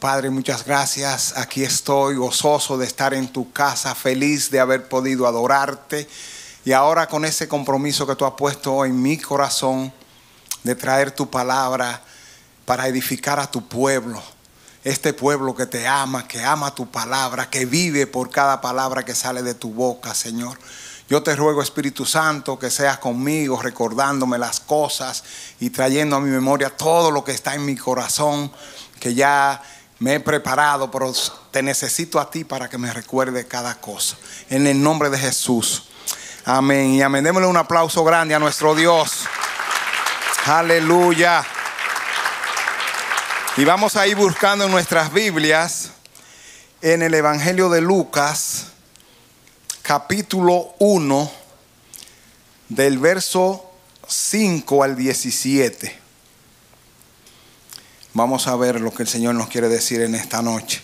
Padre, muchas gracias. Aquí estoy gozoso de estar en tu casa, feliz de haber podido adorarte. Y ahora con ese compromiso que tú has puesto en mi corazón de traer tu palabra para edificar a tu pueblo. Este pueblo que te ama, que ama tu palabra, que vive por cada palabra que sale de tu boca, Señor. Yo te ruego, Espíritu Santo, que seas conmigo, recordándome las cosas y trayendo a mi memoria todo lo que está en mi corazón, que ya me he preparado, pero te necesito a ti para que me recuerde cada cosa. En el nombre de Jesús. Amén. Y amén. Démosle un aplauso grande a nuestro Dios. Aleluya. Y vamos a ir buscando en nuestras Biblias, en el Evangelio de Lucas, capítulo 1, del verso 5 al 17. Vamos a ver lo que el Señor nos quiere decir en esta noche.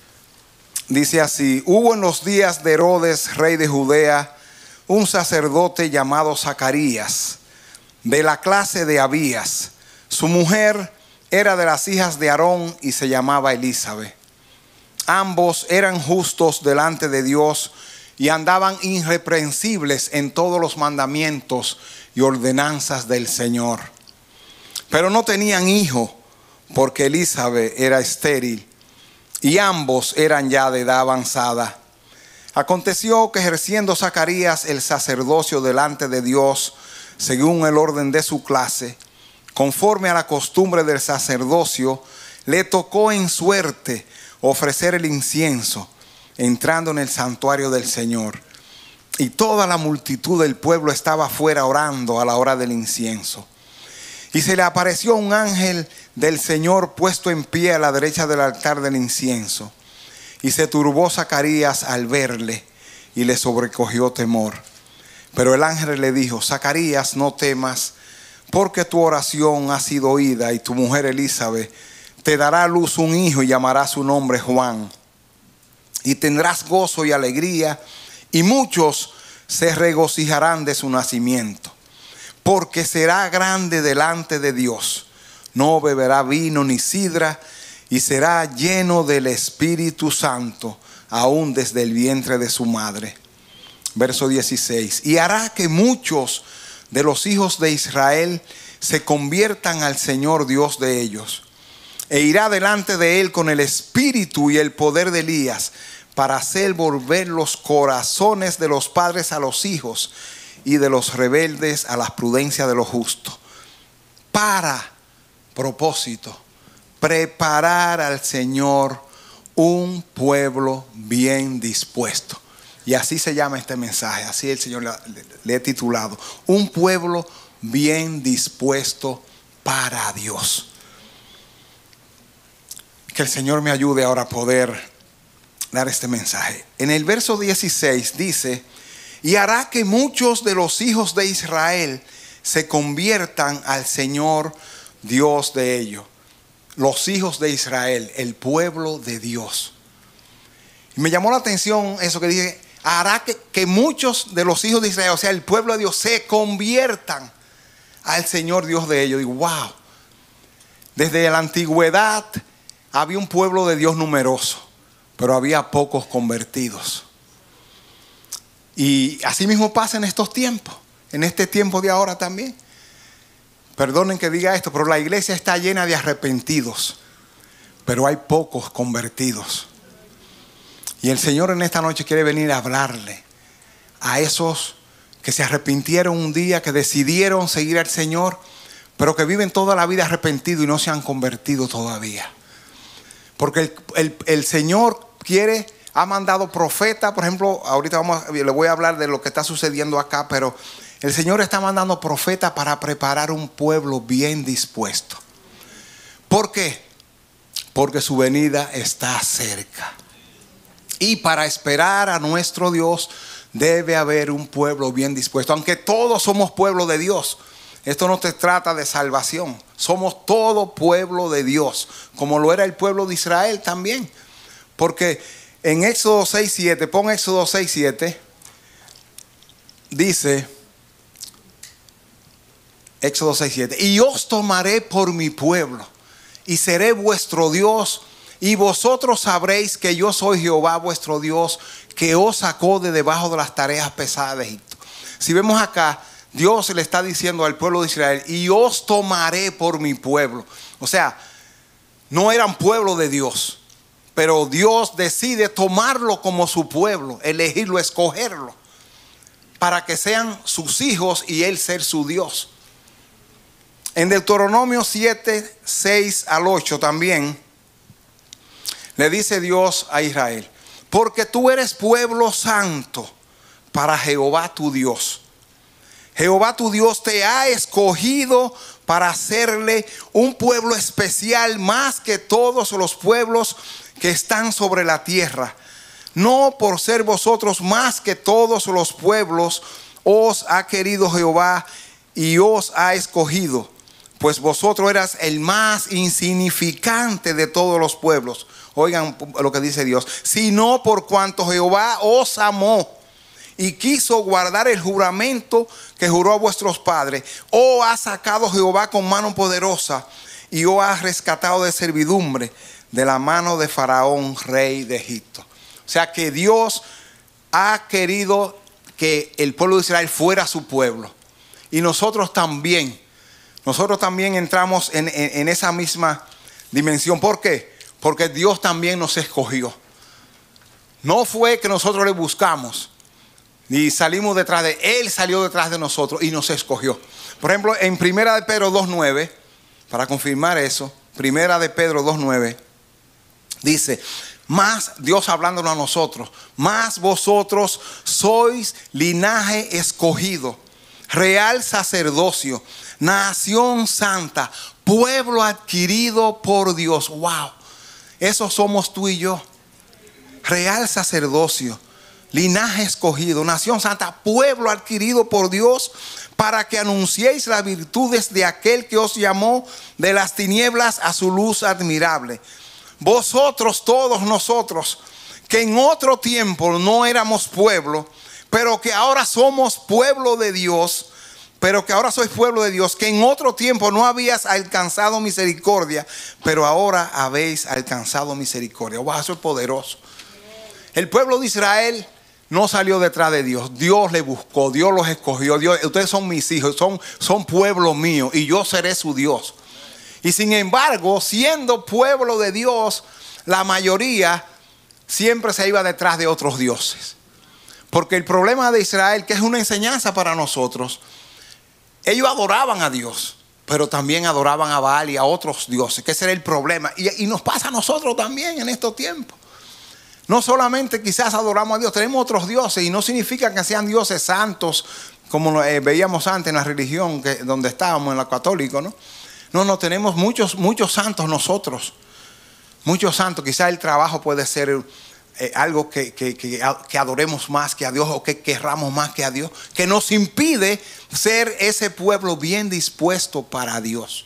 Dice así: hubo en los días de Herodes, rey de Judea, un sacerdote llamado Zacarías, de la clase de Abías. Su mujer era de las hijas de Aarón y se llamaba Elizabeth. Ambos eran justos delante de Dios y andaban irreprensibles en todos los mandamientos y ordenanzas del Señor. Pero no tenían hijo, porque Elizabeth era estéril y ambos eran ya de edad avanzada. Aconteció que ejerciendo Zacarías el sacerdocio delante de Dios, según el orden de su clase, conforme a la costumbre del sacerdocio, le tocó en suerte ofrecer el incienso, entrando en el santuario del Señor. Y toda la multitud del pueblo estaba afuera orando a la hora del incienso. Y se le apareció un ángel del Señor puesto en pie a la derecha del altar del incienso. Y se turbó Zacarías al verle y le sobrecogió temor. Pero el ángel le dijo: Zacarías, no temas, porque tu oración ha sido oída y tu mujer Elizabeth te dará a luz un hijo y llamará su nombre Juan. Y tendrás gozo y alegría, y muchos se regocijarán de su nacimiento. Porque será grande delante de Dios. No beberá vino ni sidra, y será lleno del Espíritu Santo, aún desde el vientre de su madre. Verso 16. Y hará que muchos de los hijos de Israel se conviertan al Señor Dios de ellos. E irá delante de él con el espíritu y el poder de Elías, para hacer volver los corazones de los padres a los hijos y de los rebeldes a la prudencia de los justos. Para propósito, preparar al Señor un pueblo bien dispuesto. Y así se llama este mensaje, así el Señor le he titulado: un pueblo bien dispuesto para Dios. Que el Señor me ayude ahora a poder dar este mensaje. En el verso 16 dice: y hará que muchos de los hijos de Israel se conviertan al Señor Dios de ellos. Los hijos de Israel, el pueblo de Dios. Y me llamó la atención eso que dice: hará que muchos de los hijos de Israel, o sea, el pueblo de Dios, se conviertan al Señor Dios de ellos. Y wow, desde la antigüedad había un pueblo de Dios numeroso, pero había pocos convertidos. Y así mismo pasa en estos tiempos, en este tiempo de ahora también. Perdonen que diga esto, pero la iglesia está llena de arrepentidos, pero hay pocos convertidos. Y el Señor en esta noche quiere venir a hablarle a esos que se arrepintieron un día, que decidieron seguir al Señor, pero que viven toda la vida arrepentidos y no se han convertido todavía. Porque el Señor ha mandado profetas. Por ejemplo, ahorita le voy a hablar de lo que está sucediendo acá, pero el Señor está mandando profetas para preparar un pueblo bien dispuesto. ¿Por qué? Porque su venida está cerca. Y para esperar a nuestro Dios debe haber un pueblo bien dispuesto. Aunque todos somos pueblo de Dios, esto no te trata de salvación. Somos todo pueblo de Dios, como lo era el pueblo de Israel también. Porque en Éxodo 6:7, pon Éxodo 6:7, dice, Éxodo 6:7, y os tomaré por mi pueblo y seré vuestro Dios, y vosotros sabréis que yo soy Jehová vuestro Dios, que os sacó de debajo de las tareas pesadas de Egipto. Si vemos acá, Dios le está diciendo al pueblo de Israel, y os tomaré por mi pueblo. O sea, no eran pueblo de Dios, pero Dios decide tomarlo como su pueblo, elegirlo, escogerlo, para que sean sus hijos y Él ser su Dios. En Deuteronomio 7, 6 al 8 también le dice Dios a Israel: porque tú eres pueblo santo para Jehová tu Dios. Jehová tu Dios te ha escogido para hacerle un pueblo especial más que todos los pueblos que están sobre la tierra. No por ser vosotros más que todos los pueblos os ha querido Jehová y os ha escogido, pues vosotros eras el más insignificante de todos los pueblos. Oigan lo que dice Dios: sino por cuanto Jehová os amó y quiso guardar el juramento que juró a vuestros padres, os ha sacado Jehová con mano poderosa y os ha rescatado de servidumbre de la mano de Faraón, rey de Egipto. O sea que Dios ha querido que el pueblo de Israel fuera su pueblo. Y nosotros también entramos en esa misma dimensión. ¿Por qué? Porque Dios también nos escogió. No fue que nosotros le buscamos y salimos detrás de Él. Él salió detrás de nosotros y nos escogió. Por ejemplo, en Primera de Pedro 2:9, para confirmar eso, Primera de Pedro 2:9 dice: más, Dios hablándonos a nosotros, más vosotros sois linaje escogido, real sacerdocio, nación santa, pueblo adquirido por Dios. Wow, eso somos tú y yo. Real sacerdocio, linaje escogido, nación santa, pueblo adquirido por Dios, para que anunciéis las virtudes de aquel que os llamó de las tinieblas a su luz admirable. Vosotros, todos nosotros, que en otro tiempo no éramos pueblo, pero que ahora somos pueblo de Dios, que en otro tiempo no habías alcanzado misericordia, pero ahora habéis alcanzado misericordia. Wow, eso es poderoso. El pueblo de Israel no salió detrás de Dios. Dios le buscó, Dios los escogió. Ustedes son mis hijos, son pueblo mío y yo seré su Dios. Y sin embargo, siendo pueblo de Dios, la mayoría siempre se iba detrás de otros dioses. Porque el problema de Israel, que es una enseñanza para nosotros, ellos adoraban a Dios, pero también adoraban a Baal y a otros dioses, que ese era el problema. Y nos pasa a nosotros también en estos tiempos. No solamente quizás adoramos a Dios, tenemos otros dioses, y no significa que sean dioses santos, como veíamos antes en la religión donde estábamos, en la católica, ¿no? No, tenemos muchos santos nosotros. Muchos santos. Quizás el trabajo puede ser algo que adoremos más que a Dios, o que querramos más que a Dios, que nos impide ser ese pueblo bien dispuesto para Dios.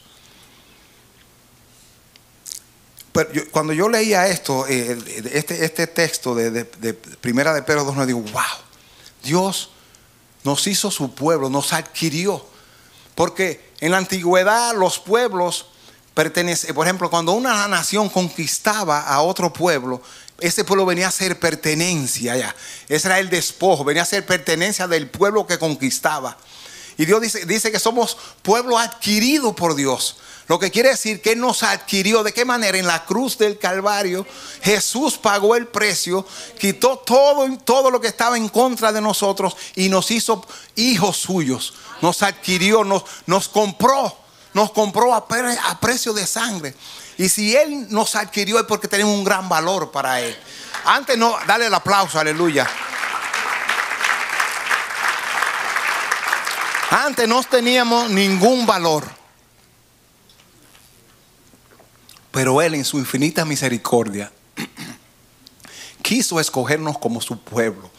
Pero cuando yo leía esto, este texto de Primera de Pedro 2, digo: wow, Dios nos hizo su pueblo, nos adquirió. Porque en la antigüedad los pueblos pertenecen, por ejemplo, cuando una nación conquistaba a otro pueblo, ese pueblo venía a ser pertenencia ya. Ese era el despojo, venía a ser pertenencia del pueblo que conquistaba. Y Dios dice que somos pueblo adquirido por Dios. Lo que quiere decir que Él nos adquirió. ¿De qué manera? En la cruz del Calvario Jesús pagó el precio, quitó todo lo que estaba en contra de nosotros y nos hizo hijos suyos. Nos adquirió, nos compró a precio de sangre. Y si Él nos adquirió es porque tenemos un gran valor para Él. Antes no, dale el aplauso, aleluya. Antes no teníamos ningún valor. Pero Él, en su infinita misericordia, quiso escogernos como su pueblo.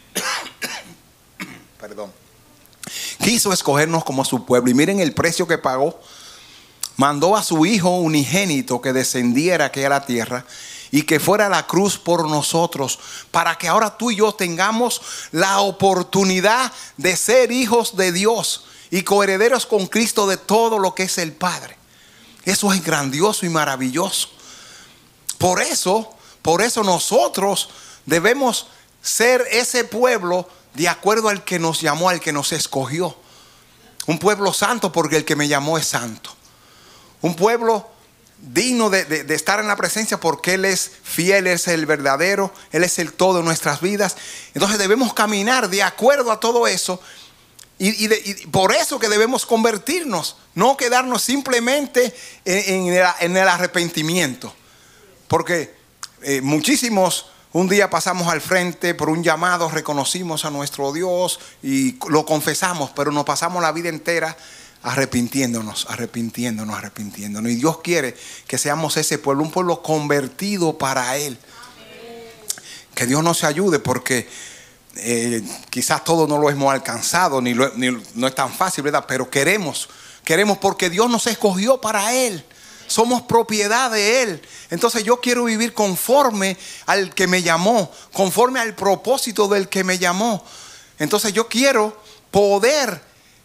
Perdón. Quiso escogernos como su pueblo. Y miren el precio que pagó. Mandó a su Hijo unigénito que descendiera aquí a la tierra y que fuera a la cruz por nosotros, para que ahora tú y yo tengamos la oportunidad de ser hijos de Dios y coherederos con Cristo de todo lo que es el Padre. Eso es grandioso y maravilloso. Por eso nosotros debemos ser ese pueblo de acuerdo al que nos llamó, al que nos escogió. Un pueblo santo porque el que me llamó es santo. Un pueblo digno de estar en la presencia porque Él es fiel, Él es el verdadero, Él es el todo en nuestras vidas. Entonces debemos caminar de acuerdo a todo eso. Y por eso que debemos convertirnos, no quedarnos simplemente en el arrepentimiento. Porque muchísimos un día pasamos al frente por un llamado, reconocimos a nuestro Dios y lo confesamos, pero nos pasamos la vida entera arrepintiéndonos. Y Dios quiere que seamos ese pueblo, un pueblo convertido para Él. Que Dios nos ayude porque quizás todo no lo hemos alcanzado, no es tan fácil, ¿verdad? Pero queremos porque Dios nos escogió para Él. Somos propiedad de Él. Entonces yo quiero vivir conforme al que me llamó, conforme al propósito del que me llamó. Entonces yo quiero poder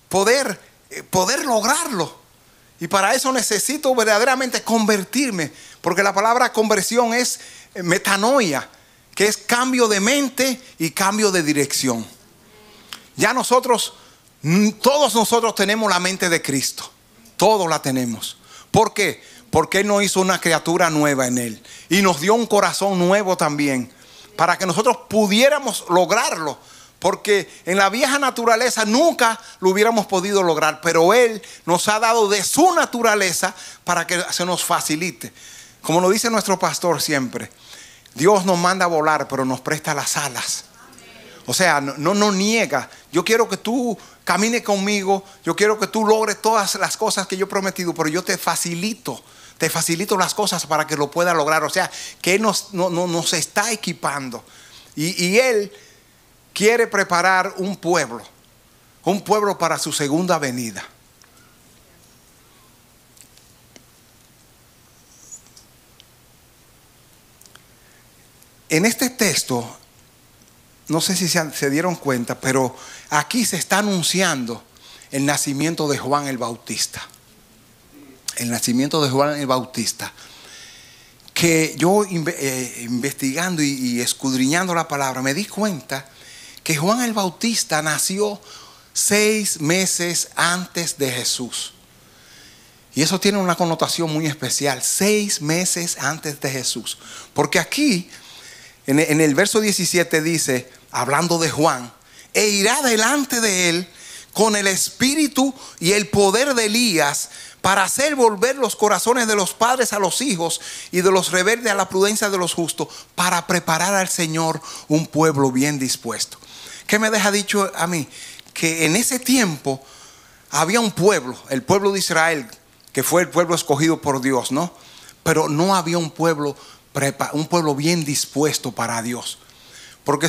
lograrlo. Y para eso necesito verdaderamente convertirme. Porque la palabra conversión es metanoia, que es cambio de mente y cambio de dirección. Ya todos nosotros tenemos la mente de Cristo. Todos la tenemos. ¿Por qué? Porque Él nos hizo una criatura nueva en Él. Y nos dio un corazón nuevo también. Para que nosotros pudiéramos lograrlo. Porque en la vieja naturaleza nunca lo hubiéramos podido lograr. Pero Él nos ha dado de su naturaleza para que se nos facilite. Como lo dice nuestro pastor siempre. Dios nos manda a volar, pero nos presta las alas. O sea, no nos niega. Yo quiero que tú camines conmigo. Yo quiero que tú logres todas las cosas que yo he prometido. Pero yo te facilito las cosas para que lo puedas lograr. O sea, que Él nos está equipando. Y Él quiere preparar un pueblo para su segunda venida. En este texto, no sé si se dieron cuenta, pero aquí se está anunciando el nacimiento de Juan el Bautista. El nacimiento de Juan el Bautista. Que yo investigando y escudriñando la palabra, me di cuenta que Juan el Bautista nació 6 meses antes de Jesús. Y eso tiene una connotación muy especial. 6 meses antes de Jesús. Porque aquí, en el verso 17 dice, hablando de Juan, e irá delante de él con el espíritu y el poder de Elías para hacer volver los corazones de los padres a los hijos y de los rebeldes a la prudencia de los justos, para preparar al Señor un pueblo bien dispuesto. ¿Qué me deja dicho a mí? Que en ese tiempo había un pueblo, el pueblo de Israel, que fue el pueblo escogido por Dios, ¿no? Pero no había un pueblo bien dispuesto para Dios. Porque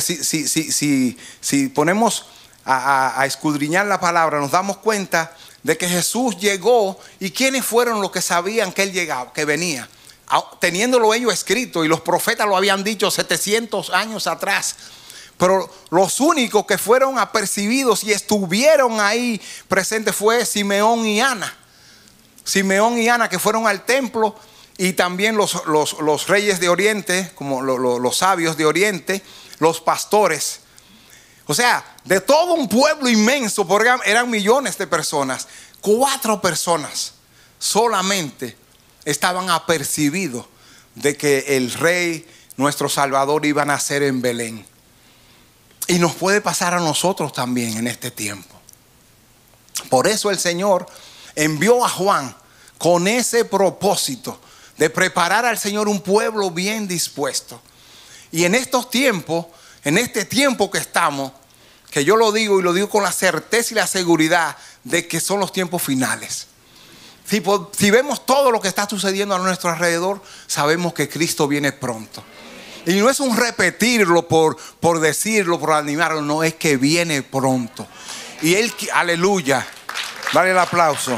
si ponemos a escudriñar la palabra, nos damos cuenta de que Jesús llegó. ¿Y quiénes fueron los que sabían que Él llegaba, que venía? Teniéndolo ellos escrito, y los profetas lo habían dicho 700 años atrás. Pero los únicos que fueron apercibidos y estuvieron ahí presentes fue Simeón y Ana. Simeón y Ana, que fueron al templo, y también los reyes de Oriente, como los sabios de Oriente, los pastores. O sea, de todo un pueblo inmenso, porque eran millones de personas, 4 personas solamente estaban apercibidos de que el rey, nuestro Salvador, iba a nacer en Belén. Y nos puede pasar a nosotros también en este tiempo. Por eso el Señor envió a Juan con ese propósito de preparar al Señor un pueblo bien dispuesto. Y en estos tiempos, en este tiempo que estamos, que yo lo digo y lo digo con la certeza y la seguridad de que son los tiempos finales. Si vemos todo lo que está sucediendo a nuestro alrededor, sabemos que Cristo viene pronto. Y no es un repetirlo por decirlo, por animarlo, no, es que viene pronto. Y Él, aleluya, dale el aplauso.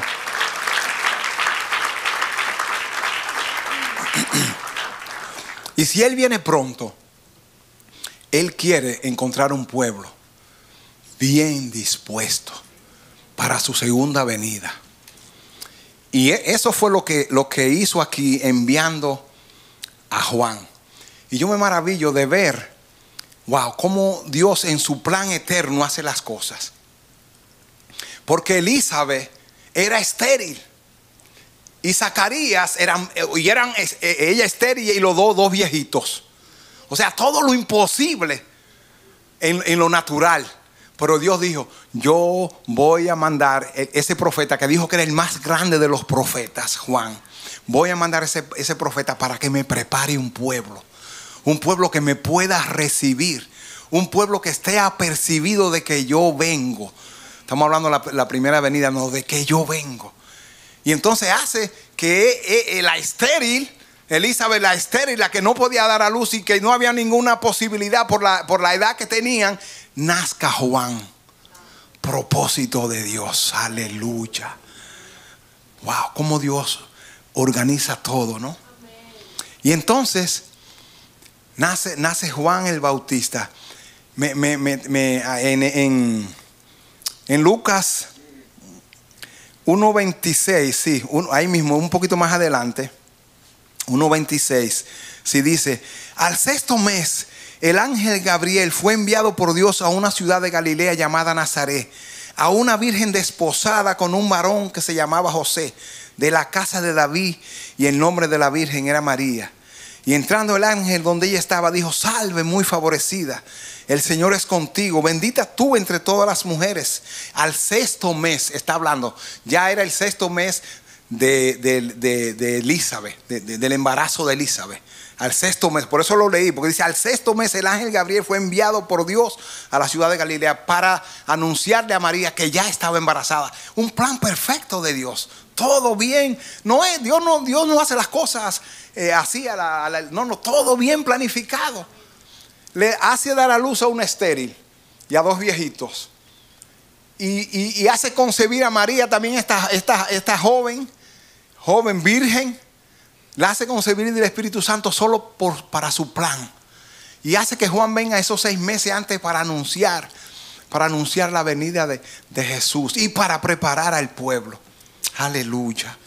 Y si Él viene pronto, Él quiere encontrar un pueblo bien dispuesto para su segunda venida. Y eso fue lo que hizo aquí, enviando a Juan. Y yo me maravillo de ver, wow, cómo Dios en su plan eterno hace las cosas. Porque Elizabeth era estéril y Zacarías ella estéril y los dos viejitos. O sea, todo lo imposible en lo natural. Pero Dios dijo, yo voy a mandar ese profeta que dijo que era el más grande de los profetas, Juan. Voy a mandar ese profeta para que me prepare un pueblo que me pueda recibir, un pueblo que esté apercibido de que yo vengo. Estamos hablando de la primera venida, no, de que yo vengo. Y entonces hace que la estéril, Elizabeth, la estéril, la que no podía dar a luz y que no había ninguna posibilidad por la edad que tenían, nazca Juan. Propósito de Dios, aleluya. Wow, cómo Dios organiza todo, ¿no? Y entonces nace Juan el Bautista. En Lucas 1:26, sí, ahí mismo, un poquito más adelante, 1:26, sí dice: al sexto mes, el ángel Gabriel fue enviado por Dios a una ciudad de Galilea llamada Nazaret, a una virgen desposada con un varón que se llamaba José, de la casa de David, y el nombre de la virgen era María. Y entrando el ángel donde ella estaba, dijo: salve, muy favorecida, el Señor es contigo, bendita tú entre todas las mujeres. Al sexto mes, está hablando, ya era el sexto mes de Elizabeth, del embarazo de Elizabeth. Al sexto mes, por eso lo leí, porque dice: al sexto mes el ángel Gabriel fue enviado por Dios a la ciudad de Galilea para anunciarle a María que ya estaba embarazada. Un plan perfecto de Dios, todo bien. Dios no hace las cosas así no, todo bien planificado. Le hace dar a luz a una estéril y a dos viejitos, y hace concebir a María también, esta joven virgen. La hace concebir del Espíritu Santo solo para su plan. Y hace que Juan venga esos 6 meses antes para anunciar la venida de Jesús y para preparar al pueblo. Aleluya.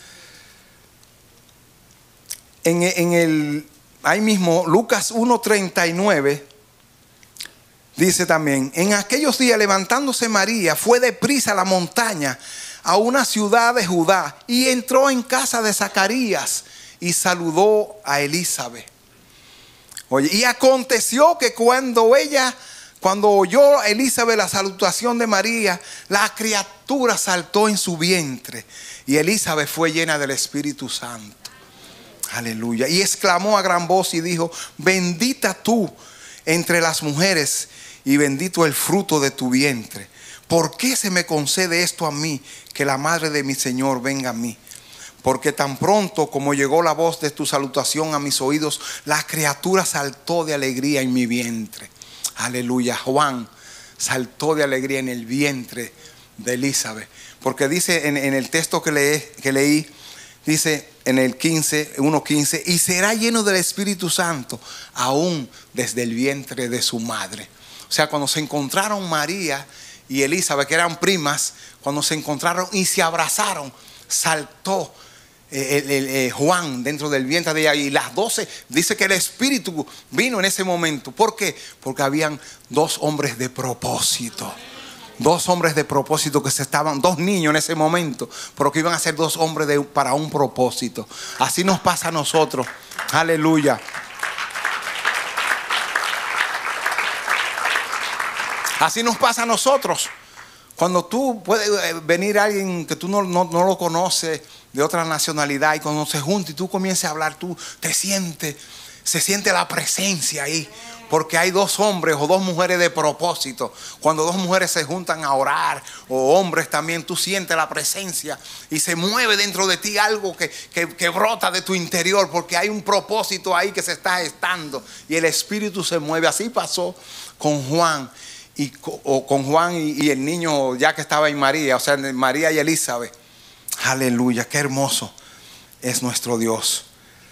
Ahí mismo, Lucas 1:39 dice también: en aquellos días, levantándose María, fue deprisa a la montaña, a una ciudad de Judá, y entró en casa de Zacarías y saludó a Elizabeth. Oye, y aconteció que cuando oyó Elizabeth la salutación de María, la criatura saltó en su vientre, y Elizabeth fue llena del Espíritu Santo. Aleluya. Y exclamó a gran voz y dijo: bendita tú entre las mujeres, y bendito el fruto de tu vientre. ¿Por qué se me concede esto a mí, que la madre de mi Señor venga a mí? Porque tan pronto como llegó la voz de tu salutación a mis oídos, la criatura saltó de alegría en mi vientre. Aleluya. Juan saltó de alegría en el vientre de Elizabeth. Porque dice en el texto que leí, dice en el 1:15: y será lleno del Espíritu Santo aún desde el vientre de su madre. O sea, cuando se encontraron María y Elizabeth, que eran primas, cuando se encontraron y se abrazaron, saltó Juan dentro del vientre de ella, y las 12, dice que el Espíritu vino en ese momento. ¿Por qué? Porque habían 2 hombres de propósito. 2 hombres de propósito dos niños en ese momento, pero que iban a ser 2 hombres para un propósito. Así nos pasa a nosotros. Aleluya. Así nos pasa a nosotros. Cuando tú puedes venir alguien que tú no lo conoces, de otra nacionalidad, y cuando se junta y tú comienzas a hablar, tú se siente la presencia ahí. Porque hay 2 hombres o 2 mujeres de propósito. Cuando 2 mujeres se juntan a orar, o hombres también, tú sientes la presencia y se mueve dentro de ti algo que brota de tu interior, porque hay un propósito ahí que se está gestando y el Espíritu se mueve. Así pasó con Juan y el niño ya que estaba en María, o sea, María y Elizabeth. Aleluya, qué hermoso es nuestro Dios.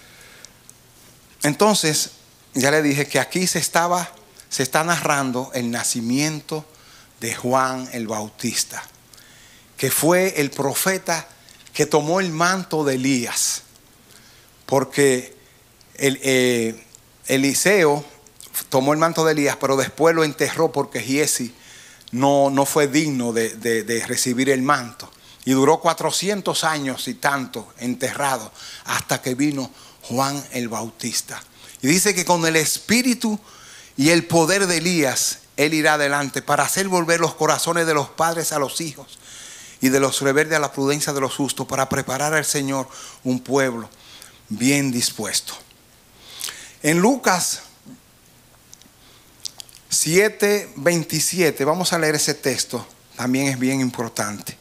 Entonces, ya le dije que aquí se está narrando el nacimiento de Juan el Bautista, que fue el profeta que tomó el manto de Elías. Porque Eliseo tomó el manto de Elías, pero después lo enterró porque Giezi no fue digno de recibir el manto. Y duró 400 años y tanto enterrado hasta que vino Juan el Bautista. Y dice que con el espíritu y el poder de Elías, él irá adelante para hacer volver los corazones de los padres a los hijos y de los rebeldes a la prudencia de los justos, para preparar al Señor un pueblo bien dispuesto. En Lucas 7:27, vamos a leer ese texto, también es bien importante.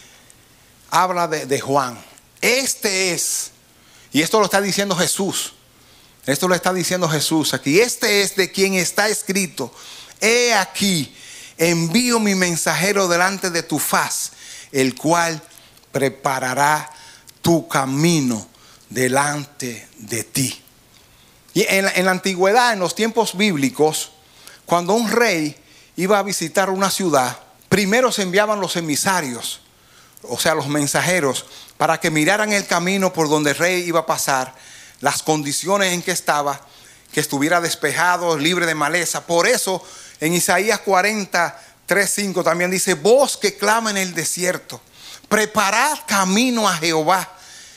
Habla de Juan. Este es, y esto lo está diciendo Jesús. Esto lo está diciendo Jesús aquí. Este es de quien está escrito: he aquí, envío mi mensajero delante de tu faz, el cual preparará tu camino delante de ti. Y en la antigüedad, en los tiempos bíblicos, cuando un rey iba a visitar una ciudad, primero se enviaban los emisarios, o sea, los mensajeros, para que miraran el camino por donde el rey iba a pasar, las condiciones en que estaba, que estuviera despejado, libre de maleza. Por eso en Isaías 43:5 también dice: voz que clama en el desierto, preparad camino a Jehová.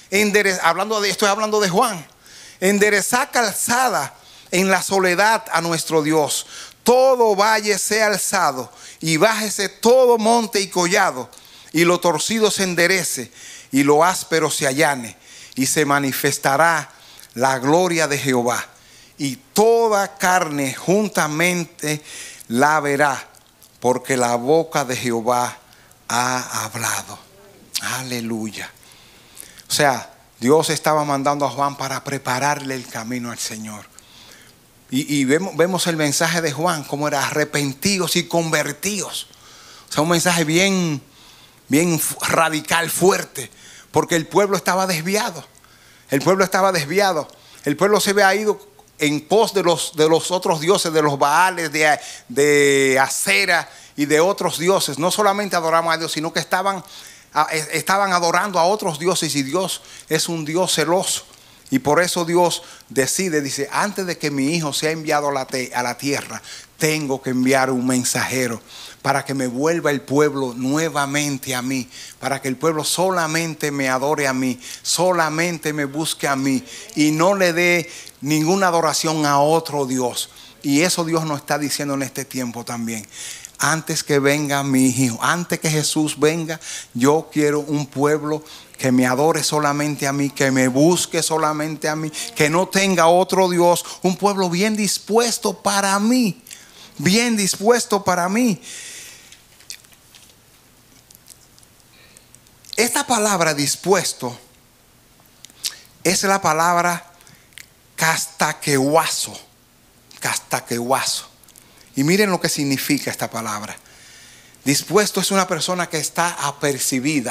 Estoy hablando de Juan. Enderezad calzada en la soledad a nuestro Dios. Todo valle sea alzado y bájese todo monte y collado, y lo torcido se enderece y lo áspero se allane, y se manifestará la gloria de Jehová, y toda carne juntamente la verá, porque la boca de Jehová ha hablado. Aleluya. O sea, Dios estaba mandando a Juan para prepararle el camino al Señor. Y vemos el mensaje de Juan, como era: arrepentidos y convertidos. O sea, un mensaje bien radical, fuerte, porque el pueblo estaba desviado. El pueblo estaba desviado. El pueblo se había ido en pos de los otros dioses, de los Baales, de Acera y de otros dioses. No solamente adoraban a Dios, sino que estaban adorando a otros dioses, y Dios es un Dios celoso. Y por eso Dios dice: antes de que mi hijo sea enviado a la tierra, tengo que enviar un mensajero para que me vuelva el pueblo nuevamente a mí, para que el pueblo solamente me adore a mí, solamente me busque a mí y no le dé ninguna adoración a otro Dios. Y eso Dios nos está diciendo en este tiempo también. Antes que venga mi hijo, antes que Jesús venga, yo quiero un pueblo que me adore solamente a mí, que me busque solamente a mí, que no tenga otro Dios. Un pueblo bien dispuesto para mí, bien dispuesto para mí. Esta palabra dispuesto es la palabra castaquehuazo. Castaquehuazo. Y miren lo que significa esta palabra. Dispuesto es una persona que está apercibida,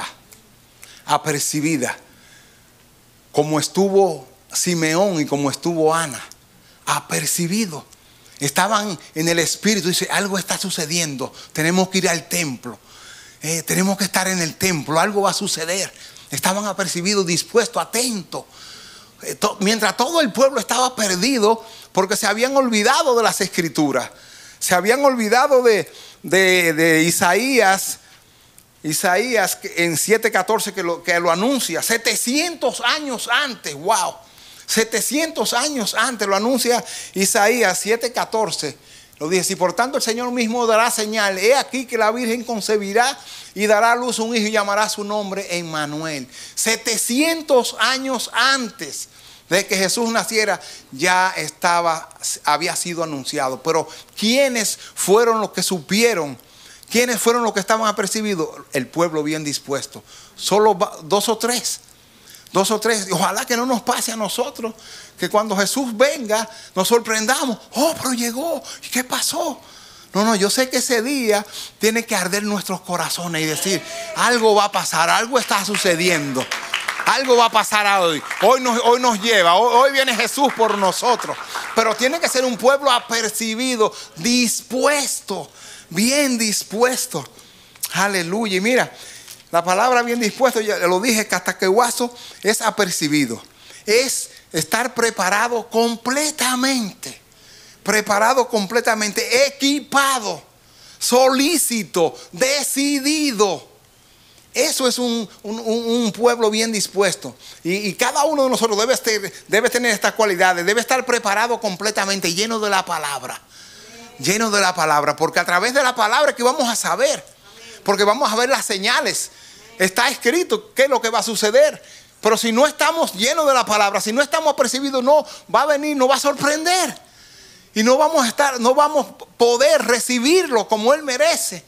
como estuvo Simeón y como estuvo Ana, apercibido. Estaban en el espíritu, dice: algo está sucediendo, tenemos que ir al templo, tenemos que estar en el templo, algo va a suceder. Estaban apercibidos, dispuestos, atentos. Mientras todo el pueblo estaba perdido, porque se habían olvidado de las escrituras. Se habían olvidado de Isaías en 7:14 que lo anuncia 700 años antes. Wow, 700 años antes lo anuncia Isaías 7:14. Lo dice: y por tanto el Señor mismo dará señal. He aquí que la Virgen concebirá y dará a luz un hijo y llamará su nombre Emmanuel. 700 años antes de que Jesús naciera ya había sido anunciado. Pero ¿quiénes fueron los que supieron? ¿Quiénes fueron los que estaban apercibidos? El pueblo bien dispuesto. Solo 2 o 3. 2 o 3. Ojalá que no nos pase a nosotros, que cuando Jesús venga nos sorprendamos. Oh, pero llegó. ¿Y qué pasó? No, yo sé que ese día tiene que arder nuestros corazones y decir: algo va a pasar, algo está sucediendo. Algo va a pasar hoy. Hoy nos lleva. Hoy viene Jesús por nosotros. Pero tiene que ser un pueblo apercibido, dispuesto, bien dispuesto. Aleluya. Y mira, la palabra bien dispuesto, ya lo dije, castaquehuazo, es apercibido. Es estar preparado completamente. Preparado completamente, equipado, solícito, decidido. Eso es un pueblo bien dispuesto. Y cada uno de nosotros debe tener estas cualidades. Debe estar preparado completamente, lleno de la palabra. Lleno de la palabra. Porque a través de la palabra es que vamos a saber. Porque vamos a ver las señales. Está escrito qué es lo que va a suceder. Pero si no estamos llenos de la palabra, si no estamos apercibidos, no va a venir, nos va a sorprender. Y no vamos a poder recibirlo como Él merece.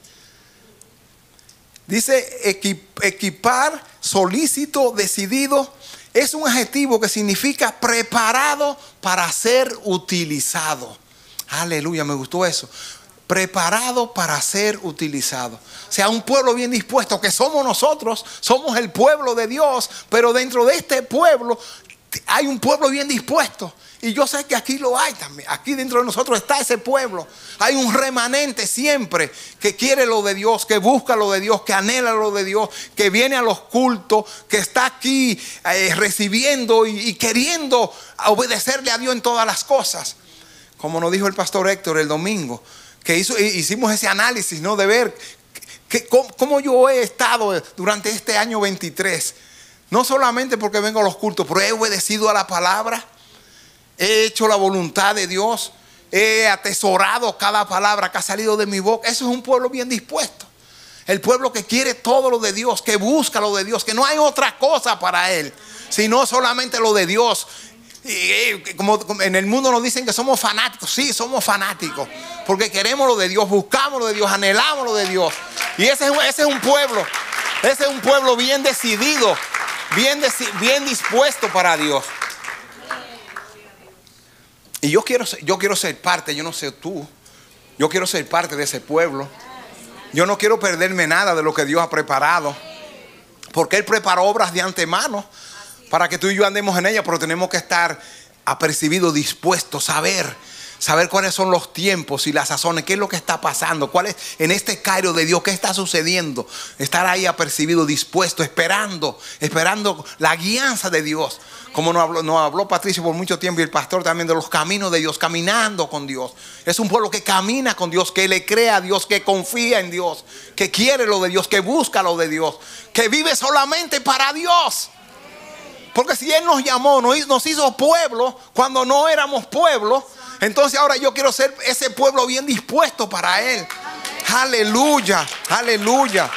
Dice equipar, solícito, decidido. Es un adjetivo que significa preparado para ser utilizado. Aleluya, me gustó eso. Preparado para ser utilizado. O sea, un pueblo bien dispuesto, que somos nosotros, somos el pueblo de Dios, pero dentro de este pueblo hay un pueblo bien dispuesto. Y yo sé que aquí lo hay también. Aquí dentro de nosotros está ese pueblo. Hay un remanente siempre que quiere lo de Dios, que busca lo de Dios, que anhela lo de Dios, que viene a los cultos, que está aquí recibiendo y queriendo obedecerle a Dios en todas las cosas. Como nos dijo el pastor Héctor el domingo, que hicimos ese análisis, ¿no? De ver cómo yo he estado durante este año 23. No solamente porque vengo a los cultos, pero he obedecido a la palabra. He hecho la voluntad de Dios. He atesorado cada palabra que ha salido de mi boca. Eso es un pueblo bien dispuesto. El pueblo que quiere todo lo de Dios, que busca lo de Dios, que no hay otra cosa para él, sino solamente lo de Dios. Como en el mundo nos dicen que somos fanáticos. Sí, somos fanáticos, porque queremos lo de Dios, buscamos lo de Dios, anhelamos lo de Dios. Y ese es un pueblo bien decidido, bien dispuesto para Dios. Y yo quiero ser parte, yo no sé tú, yo quiero ser parte de ese pueblo. Yo no quiero perderme nada de lo que Dios ha preparado, porque Él preparó obras de antemano para que tú y yo andemos en ellas, pero tenemos que estar apercibidos, dispuestos, saber cuáles son los tiempos y las sazones, qué es lo que está pasando, cuál es en este Cairo de Dios, qué está sucediendo. Estar ahí apercibido, dispuesto, esperando la guianza de Dios. Como nos habló Patricio por mucho tiempo, y el pastor también, de los caminos de Dios, caminando con Dios. Es un pueblo que camina con Dios, que le cree a Dios, que confía en Dios, que quiere lo de Dios, que busca lo de Dios, que vive solamente para Dios. Porque si Él nos llamó, nos hizo pueblo cuando no éramos pueblo, entonces ahora yo quiero ser ese pueblo bien dispuesto para Él. Aleluya, aleluya.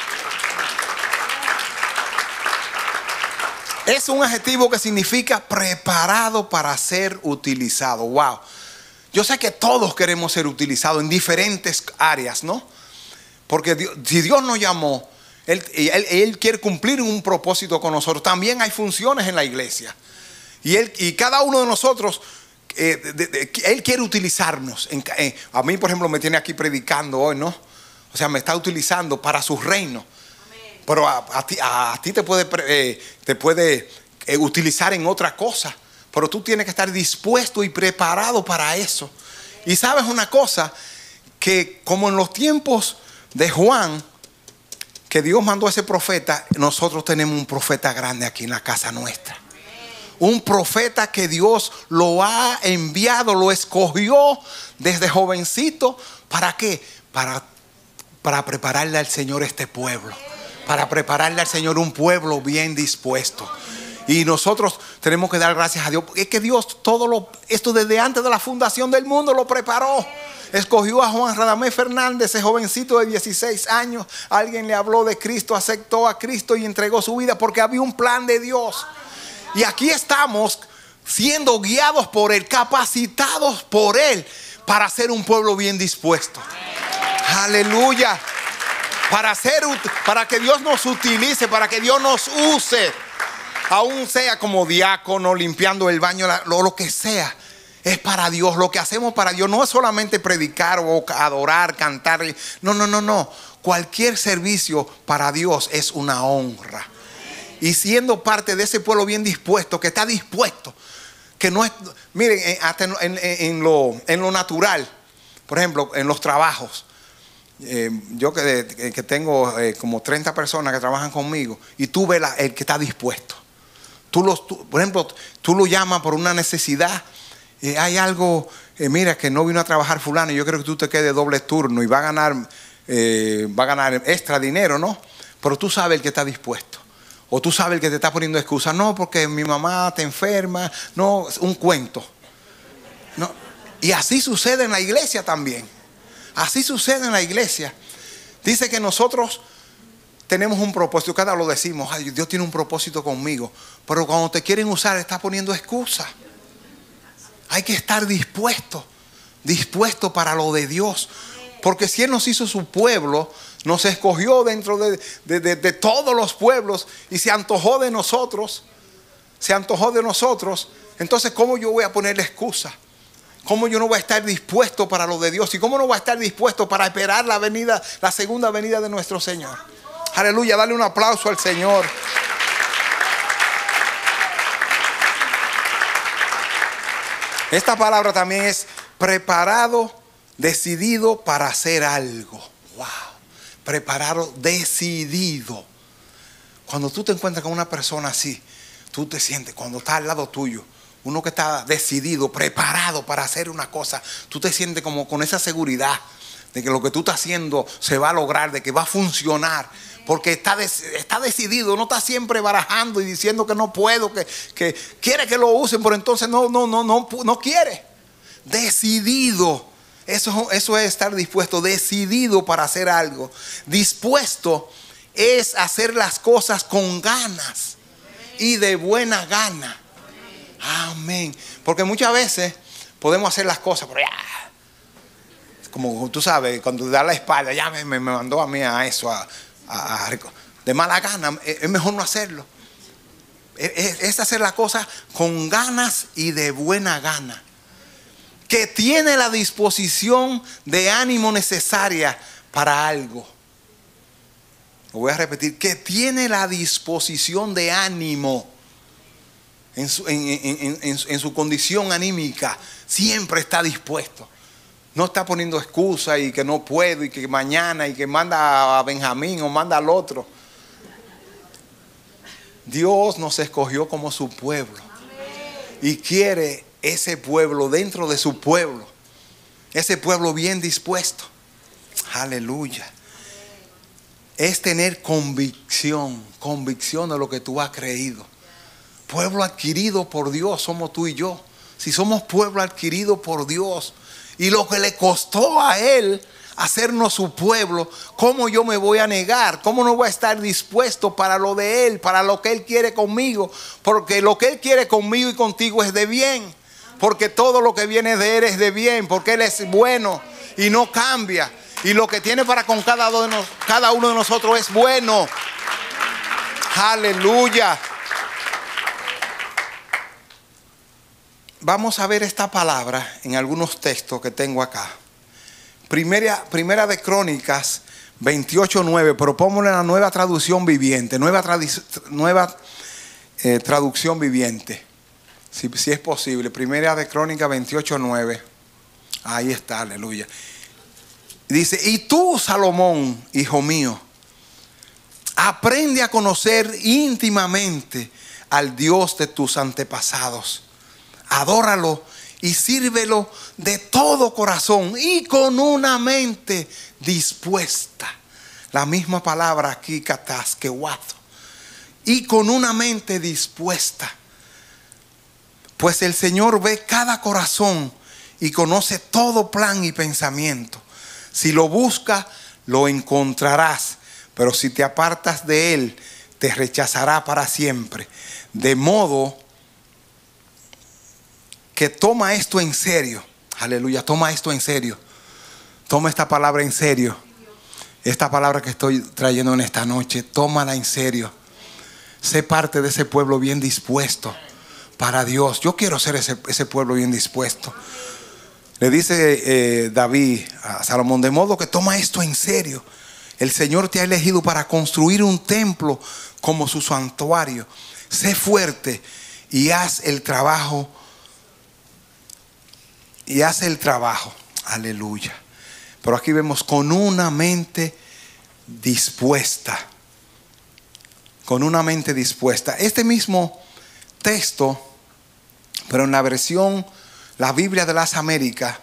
Es un adjetivo que significa preparado para ser utilizado. Wow. Yo sé que todos queremos ser utilizados en diferentes áreas, ¿no? Porque si Dios nos llamó, Él quiere cumplir un propósito con nosotros. También hay funciones en la iglesia. Y cada uno de nosotros, Él quiere utilizarnos. A mí, por ejemplo, me tiene aquí predicando hoy, ¿no? O sea, me está utilizando para su reino. Pero a ti te puede utilizar en otra cosa. Pero tú tienes que estar dispuesto y preparado para eso. Y sabes una cosa, que como en los tiempos de Juan, que Dios mandó a ese profeta, nosotros tenemos un profeta grande aquí en la casa nuestra. Un profeta que Dios lo ha enviado, lo escogió desde jovencito. ¿Para qué? Para prepararle al Señor este pueblo. Para prepararle al Señor un pueblo bien dispuesto. Y nosotros tenemos que dar gracias a Dios. Es que Dios esto desde antes de la fundación del mundo lo preparó. Escogió a Juan Radamés Fernández, ese jovencito de 16 años. Alguien le habló de Cristo, aceptó a Cristo y entregó su vida porque había un plan de Dios. Y aquí estamos siendo guiados por Él, capacitados por Él para ser un pueblo bien dispuesto. Aleluya. Para que Dios nos utilice, para que Dios nos use, aún sea como diácono, limpiando el baño, lo que sea, es para Dios. Lo que hacemos para Dios no es solamente predicar o adorar, cantar. No. Cualquier servicio para Dios es una honra. Y siendo parte de ese pueblo bien dispuesto, que está dispuesto, que no es, miren, hasta en lo natural, por ejemplo, en los trabajos. Yo que tengo como 30 personas que trabajan conmigo, y tú ves el que está dispuesto. Por ejemplo, tú lo llamas por una necesidad. Hay algo, mira, que no vino a trabajar fulano, yo creo que tú te quedes doble turno y va a ganar extra dinero, ¿no? Pero tú sabes el que está dispuesto. O tú sabes el que te está poniendo excusa. No, porque mi mamá te enferma. No, un cuento. No. Y así sucede en la iglesia también. Así sucede en la iglesia. Dice que nosotros tenemos un propósito. Cada lo decimos, ay, Dios tiene un propósito conmigo. Pero cuando te quieren usar, estás poniendo excusa. Hay que estar dispuesto para lo de Dios. Porque si Él nos hizo su pueblo, nos escogió dentro de todos los pueblos y se antojó de nosotros. Entonces, ¿cómo yo voy a ponerle excusa? ¿Cómo yo no voy a estar dispuesto para lo de Dios? ¿Y cómo no voy a estar dispuesto para esperar la segunda venida de nuestro Señor? Aleluya, dale un aplauso al Señor. Esta palabra también es preparado, decidido para hacer algo. Wow. Preparado, decidido. Cuando tú te encuentras con una persona así, tú te sientes, cuando está al lado tuyo, uno que está decidido, preparado para hacer una cosa, tú te sientes como con esa seguridad de que lo que tú estás haciendo se va a lograr, de que va a funcionar. Porque está decidido, no está siempre barajando y diciendo que no puedo, que quiere que lo usen, pero entonces no quiere. Decidido. Eso es estar dispuesto, decidido para hacer algo. Dispuesto es hacer las cosas con ganas y de buena gana. Amén. Porque muchas veces podemos hacer las cosas, pero ya, como tú sabes, cuando te da la espalda, ya me mandó a mí a eso, de mala gana, es mejor no hacerlo. Es hacer las cosas con ganas y de buena gana. Que tiene la disposición de ánimo necesaria para algo. Lo voy a repetir, que tiene la disposición de ánimo en su condición anímica. Siempre está dispuesto. No está poniendo excusa y que no puedo y que mañana y que manda a Benjamín o manda al otro. Dios nos escogió como su pueblo. Y quiere ese pueblo dentro de su pueblo. Ese pueblo bien dispuesto. Aleluya. Es tener convicción de lo que tú has creído. Pueblo adquirido por Dios somos tú y yo. Si somos pueblo adquirido por Dios y lo que le costó a Él hacernos su pueblo, ¿cómo yo me voy a negar? ¿Cómo no voy a estar dispuesto para lo de Él, para lo que Él quiere conmigo? Porque lo que Él quiere conmigo y contigo es de bien. Porque todo lo que viene de Él es de bien. Porque Él es bueno y no cambia. Y lo que tiene para con cada uno de nosotros es bueno. Aleluya. Vamos a ver esta palabra en algunos textos que tengo acá. Primera de Crónicas 28:9. Pero póngale la nueva traducción viviente. Nueva traducción viviente. Si es posible. Primera de Crónicas 28:9. Ahí está, aleluya. Dice: y tú, Salomón, hijo mío, aprende a conocer íntimamente al Dios de tus antepasados. Adóralo y sírvelo de todo corazón y con una mente dispuesta. La misma palabra aquí, kataskewato. Y con una mente dispuesta. Pues el Señor ve cada corazón y conoce todo plan y pensamiento. Si lo buscas, lo encontrarás. Pero si te apartas de Él, te rechazará para siempre. De modo que toma esto en serio. Aleluya, toma esto en serio. Toma esta palabra en serio. Esta palabra que estoy trayendo en esta noche, tómala en serio. Sé parte de ese pueblo bien dispuesto para Dios. Yo quiero ser ese pueblo bien dispuesto. Le dice David a Salomón: de modo que toma esto en serio. El Señor te ha elegido para construir un templo como su santuario. Sé fuerte y haz el trabajo. Aleluya. Pero aquí vemos con una mente dispuesta. Con una mente dispuesta. Este mismo texto, pero en la versión, la Biblia de las Américas,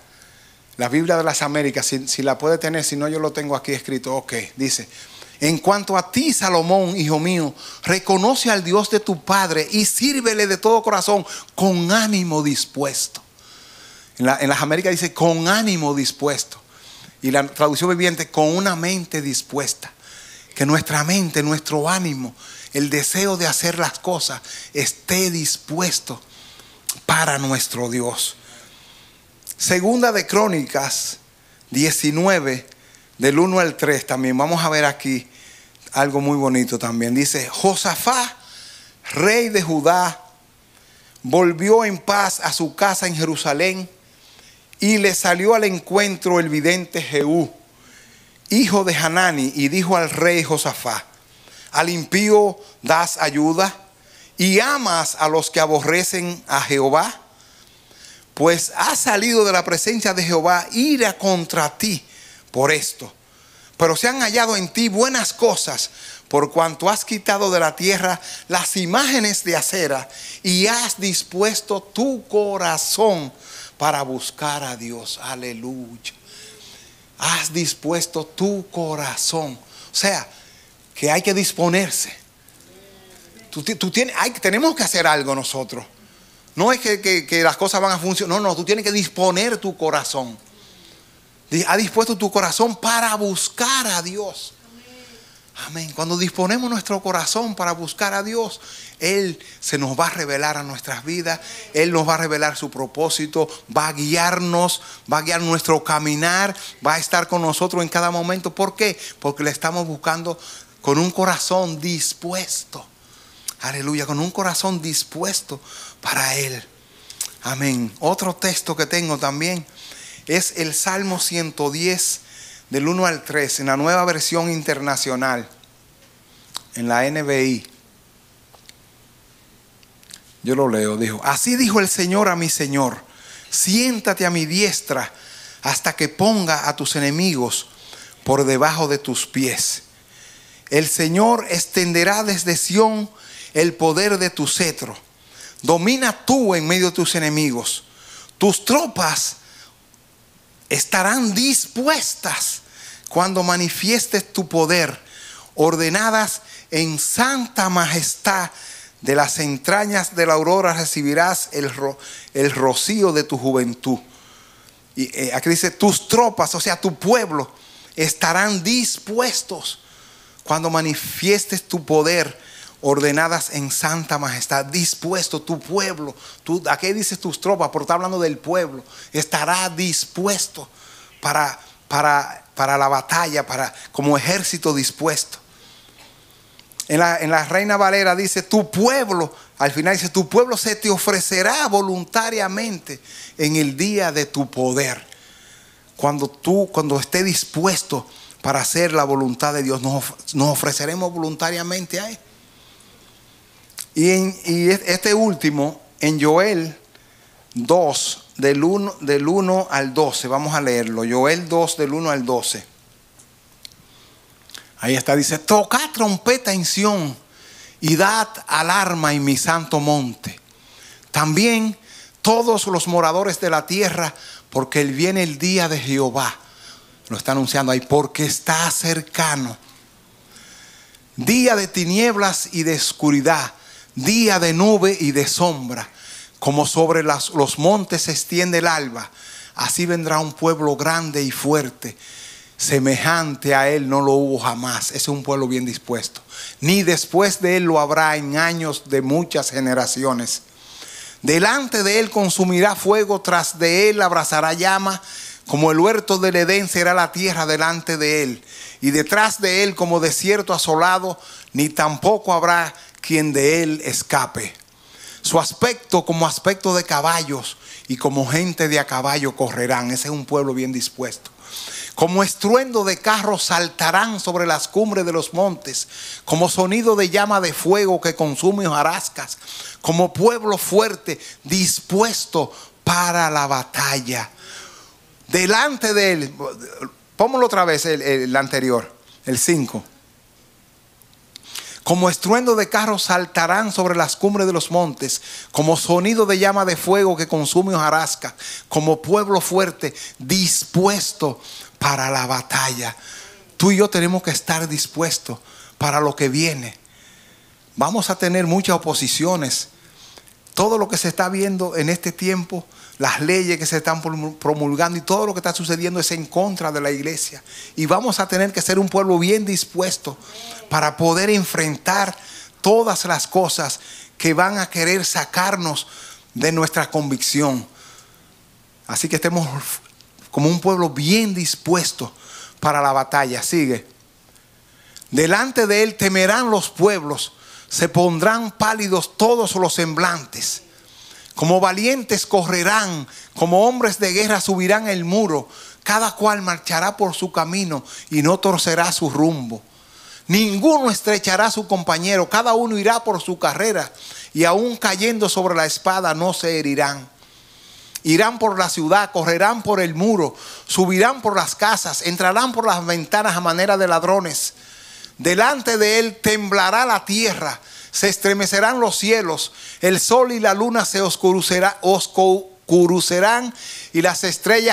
si la puede tener, si no yo lo tengo aquí escrito, ok, dice: en cuanto a ti, Salomón, hijo mío, reconoce al Dios de tu padre y sírvele de todo corazón, con ánimo dispuesto. En las Américas dice con ánimo dispuesto. Y la traducción viviente, con una mente dispuesta. Que nuestra mente, nuestro ánimo, el deseo de hacer las cosas esté dispuesto para nuestro Dios. Segunda de Crónicas 19, del 1 al 3 también. Vamos a ver aquí algo muy bonito también. Dice: Josafat, rey de Judá, volvió en paz a su casa en Jerusalén, y le salió al encuentro el vidente Jehú, hijo de Hanani, y dijo al rey Josafat: al impío das ayuda y amas a los que aborrecen a Jehová. Pues ha salido de la presencia de Jehová ira contra ti por esto. Pero se han hallado en ti buenas cosas, por cuanto has quitado de la tierra las imágenes de acera y has dispuesto tu corazón para buscar a Dios. Aleluya. Has dispuesto tu corazón. O sea, que hay que disponerse. Tenemos que hacer algo nosotros. No es que las cosas van a funcionar. No, tú tienes que disponer tu corazón. Ha dispuesto tu corazón para buscar a Dios. Amén. Cuando disponemos nuestro corazón para buscar a Dios, Él se nos va a revelar a nuestras vidas. Él nos va a revelar su propósito. Va a guiarnos, va a guiar nuestro caminar. Va a estar con nosotros en cada momento. ¿Por qué? Porque le estamos buscando con un corazón dispuesto. Aleluya, con un corazón dispuesto para Él. Amén. Otro texto que tengo también es el Salmo 110, del 1 al 3, en la Nueva Versión Internacional, en la NBI. Yo lo leo, dijo: así dijo el Señor a mi Señor: siéntate a mi diestra hasta que ponga a tus enemigos por debajo de tus pies. El Señor extenderá desde Sión el poder de tu cetro. Domina tú en medio de tus enemigos. Tus tropas estarán dispuestas cuando manifiestes tu poder, ordenadas en santa majestad. De las entrañas de la aurora recibirás el rocío de tu juventud. Y aquí dice: tus tropas, o sea, tu pueblo, estarán dispuestos cuando manifiestes tu poder, ordenadas en santa majestad. Dispuesto tu pueblo. Aquí dices tus tropas, porque está hablando del pueblo. Estará dispuesto para la batalla, como ejército dispuesto. En la Reina Valera dice: tu pueblo, al final dice: tu pueblo se te ofrecerá voluntariamente en el día de tu poder. Cuando esté dispuesto para hacer la voluntad de Dios, nos ofreceremos voluntariamente a Él. Y este último, en Joel 2, del 1 al 12, vamos a leerlo. Joel 2, del 1 al 12. Ahí está, dice: tocad trompeta en Sión y dad alarma en mi santo monte. También todos los moradores de la tierra, porque viene el día de Jehová. Lo está anunciando ahí, porque está cercano. Día de tinieblas y de oscuridad, día de nube y de sombra. Como sobre los montes se extiende el alba, así vendrá un pueblo grande y fuerte. Semejante a él no lo hubo jamás. Es un pueblo bien dispuesto. Ni después de él lo habrá en años de muchas generaciones. Delante de él consumirá fuego, tras de él abrazará llama. Como el huerto del Edén será la tierra delante de él. Y detrás de él como desierto asolado, ni tampoco habrá quien de él escape. Su aspecto como aspecto de caballos, y como gente de a caballo correrán. Ese es un pueblo bien dispuesto. Como estruendo de carros saltarán sobre las cumbres de los montes, como sonido de llama de fuego que consume hojarascas, como pueblo fuerte dispuesto para la batalla. Delante de él, póngalo otra vez el anterior, el 5. Como estruendo de carros saltarán sobre las cumbres de los montes, como sonido de llama de fuego que consume hojarasca, como pueblo fuerte dispuesto para la batalla. Tú y yo tenemos que estar dispuestos para lo que viene. Vamos a tener muchas oposiciones. Todo lo que se está viendo en este tiempo, las leyes que se están promulgando y todo lo que está sucediendo es en contra de la iglesia. Y vamos a tener que ser un pueblo bien dispuesto para poder enfrentar todas las cosas que van a querer sacarnos de nuestra convicción. Así que estemos como un pueblo bien dispuesto para la batalla. Sigue. Delante de él temerán los pueblos, se pondrán pálidos todos los semblantes. Como valientes correrán, como hombres de guerra subirán el muro. Cada cual marchará por su camino y no torcerá su rumbo. Ninguno estrechará a su compañero, cada uno irá por su carrera, y aún cayendo sobre la espada no se herirán. Irán por la ciudad, correrán por el muro, subirán por las casas, entrarán por las ventanas a manera de ladrones. Delante de él temblará la tierra, se estremecerán los cielos, el sol y la luna se oscurecerán y las estrellas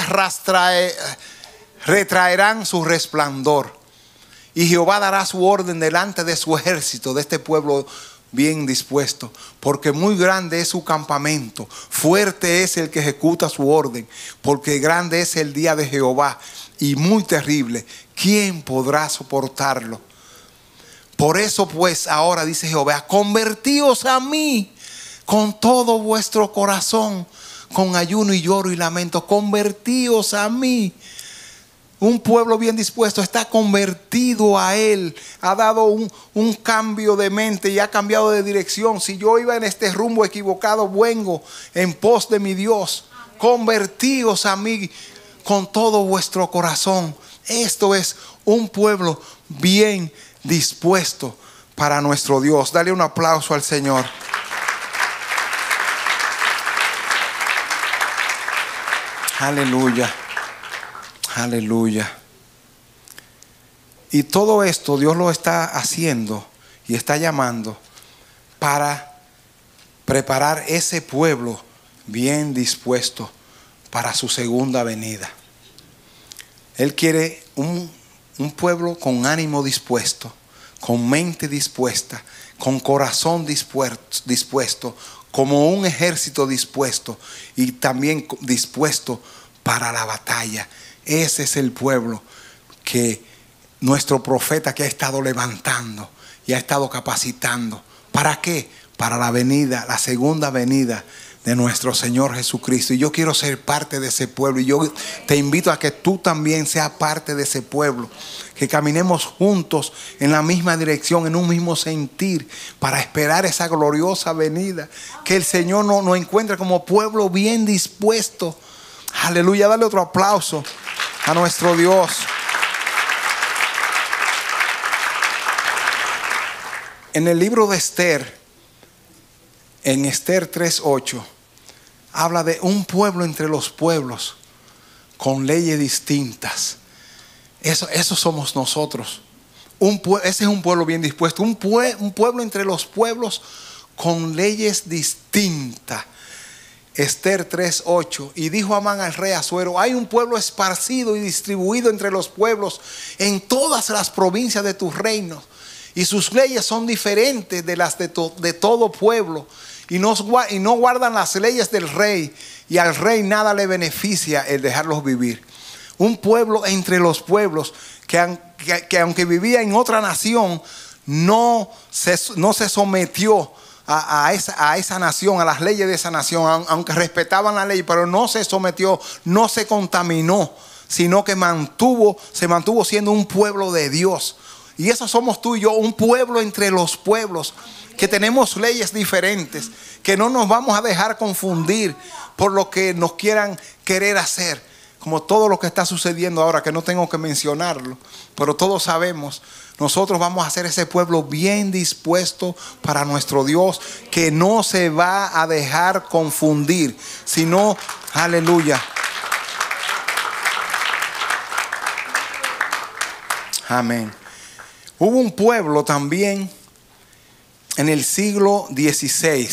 retraerán su resplandor. Y Jehová dará su orden delante de su ejército, de este pueblo bien dispuesto, porque muy grande es su campamento, fuerte es el que ejecuta su orden, porque grande es el día de Jehová y muy terrible. ¿Quién podrá soportarlo? Por eso pues ahora dice Jehová, convertíos a mí con todo vuestro corazón, con ayuno y lloro y lamento. Convertíos a mí. Un pueblo bien dispuesto está convertido a Él. Ha dado un cambio de mente y ha cambiado de dirección. Si yo iba en este rumbo equivocado, vengo en pos de mi Dios. Convertíos a mí con todo vuestro corazón. Esto es un pueblo bien dispuesto para nuestro Dios. Dale un aplauso al Señor. Aleluya. Aleluya. Y todo esto Dios lo está haciendo y está llamando para preparar ese pueblo bien dispuesto para su segunda venida. Él quiere un pueblo con ánimo dispuesto, con mente dispuesta, con corazón dispuesto, como un ejército dispuesto y también dispuesto para la batalla. Ese es el pueblo que nuestro profeta que ha estado levantando y ha estado capacitando. ¿Para qué? Para la venida, la segunda venida de nuestro Señor Jesucristo. Y yo quiero ser parte de ese pueblo. Y yo te invito a que tú también seas parte de ese pueblo. Que caminemos juntos en la misma dirección, en un mismo sentir, para esperar esa gloriosa venida. Que el Señor nos encuentre como pueblo bien dispuesto. Aleluya, dale otro aplauso a nuestro Dios. En el libro de Esther, en Esther 3:8, habla de un pueblo entre los pueblos con leyes distintas. Eso somos nosotros. Ese es un pueblo bien dispuesto. Un pueblo entre los pueblos con leyes distintas. Esther 3:8. Y dijo Amán al rey Asuero: hay un pueblo esparcido y distribuido entre los pueblos en todas las provincias de tus reinos, y sus leyes son diferentes de las de todo pueblo, y no guardan las leyes del rey, y al rey nada le beneficia el dejarlos vivir. Un pueblo entre los pueblos que aunque vivía en otra nación, no se sometió a esa nación, a las leyes de esa nación, aunque respetaban la ley, pero no se sometió, no se contaminó, sino que se mantuvo siendo un pueblo de Dios. Y eso somos tú y yo, un pueblo entre los pueblos, que tenemos leyes diferentes, que no nos vamos a dejar confundir por lo que nos quieran querer hacer, como todo lo que está sucediendo ahora, que no tengo que mencionarlo, pero todos sabemos. Nosotros vamos a ser ese pueblo bien dispuesto para nuestro Dios, que no se va a dejar confundir, sino, aleluya. Amén. Hubo un pueblo también en el siglo XVI,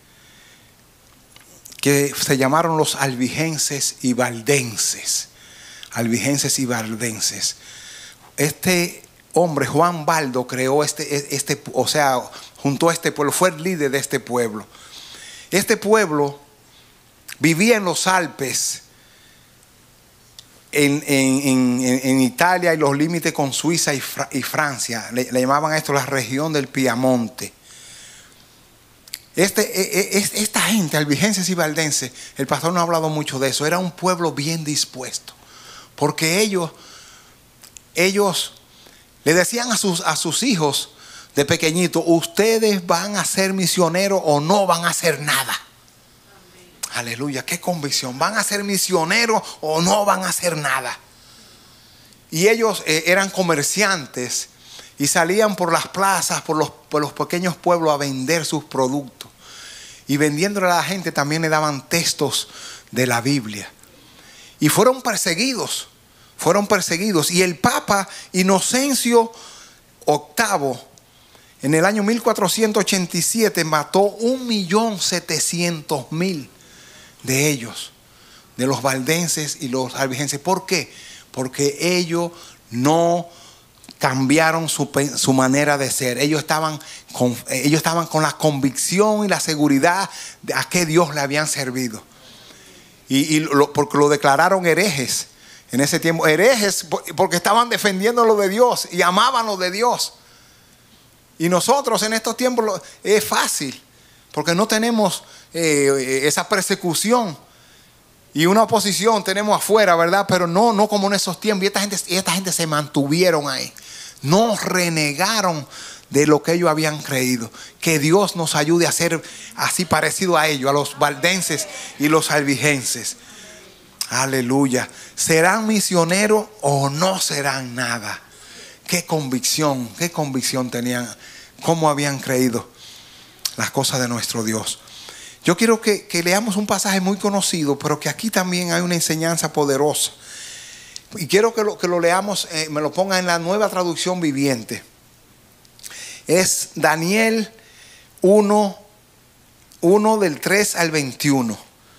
que se llamaron los albigenses y valdenses. Albigenses y valdenses. Este hombre, Juan Baldo, creó juntó a este pueblo, fue el líder de este pueblo. Este pueblo vivía en los Alpes, en Italia y los límites con Suiza y Francia. Le llamaban a esto la región del Piamonte. Esta gente, albigenses y valdenses, el pastor no ha hablado mucho de eso, era un pueblo bien dispuesto, porque ellos le decían a sus hijos de pequeñito: ustedes van a ser misioneros o no van a hacer nada. Amén. Aleluya, qué convicción. Van a ser misioneros o no van a hacer nada. Y ellos eran comerciantes y salían por las plazas, por los pequeños pueblos a vender sus productos. Y vendiéndole a la gente también le daban textos de la Biblia. Y fueron perseguidos. Y el Papa Inocencio VIII, en el año 1487, mató 1.700.000 de ellos, de los valdenses y los albigenses. ¿Por qué? Porque ellos no cambiaron su manera de ser. Ellos estaban con la convicción y la seguridad de a qué Dios le habían servido. Porque lo declararon herejes en ese tiempo. Herejes porque estaban defendiendo lo de Dios y amaban lo de Dios. Y nosotros en estos tiempos es fácil, porque no tenemos esa persecución y una oposición tenemos afuera, ¿verdad? Pero no como en esos tiempos. Y esta gente se mantuvieron ahí. No renegaron de lo que ellos habían creído. Que Dios nos ayude a ser así parecido a ellos, a los valdenses y los albigenses. Aleluya. ¿Serán misioneros o no serán nada? Qué convicción tenían, cómo habían creído las cosas de nuestro Dios. Yo quiero que leamos un pasaje muy conocido, pero que aquí también hay una enseñanza poderosa. Y quiero que lo leamos, me lo ponga en la Nueva Traducción Viviente. Es Daniel 1 del 3 al 21.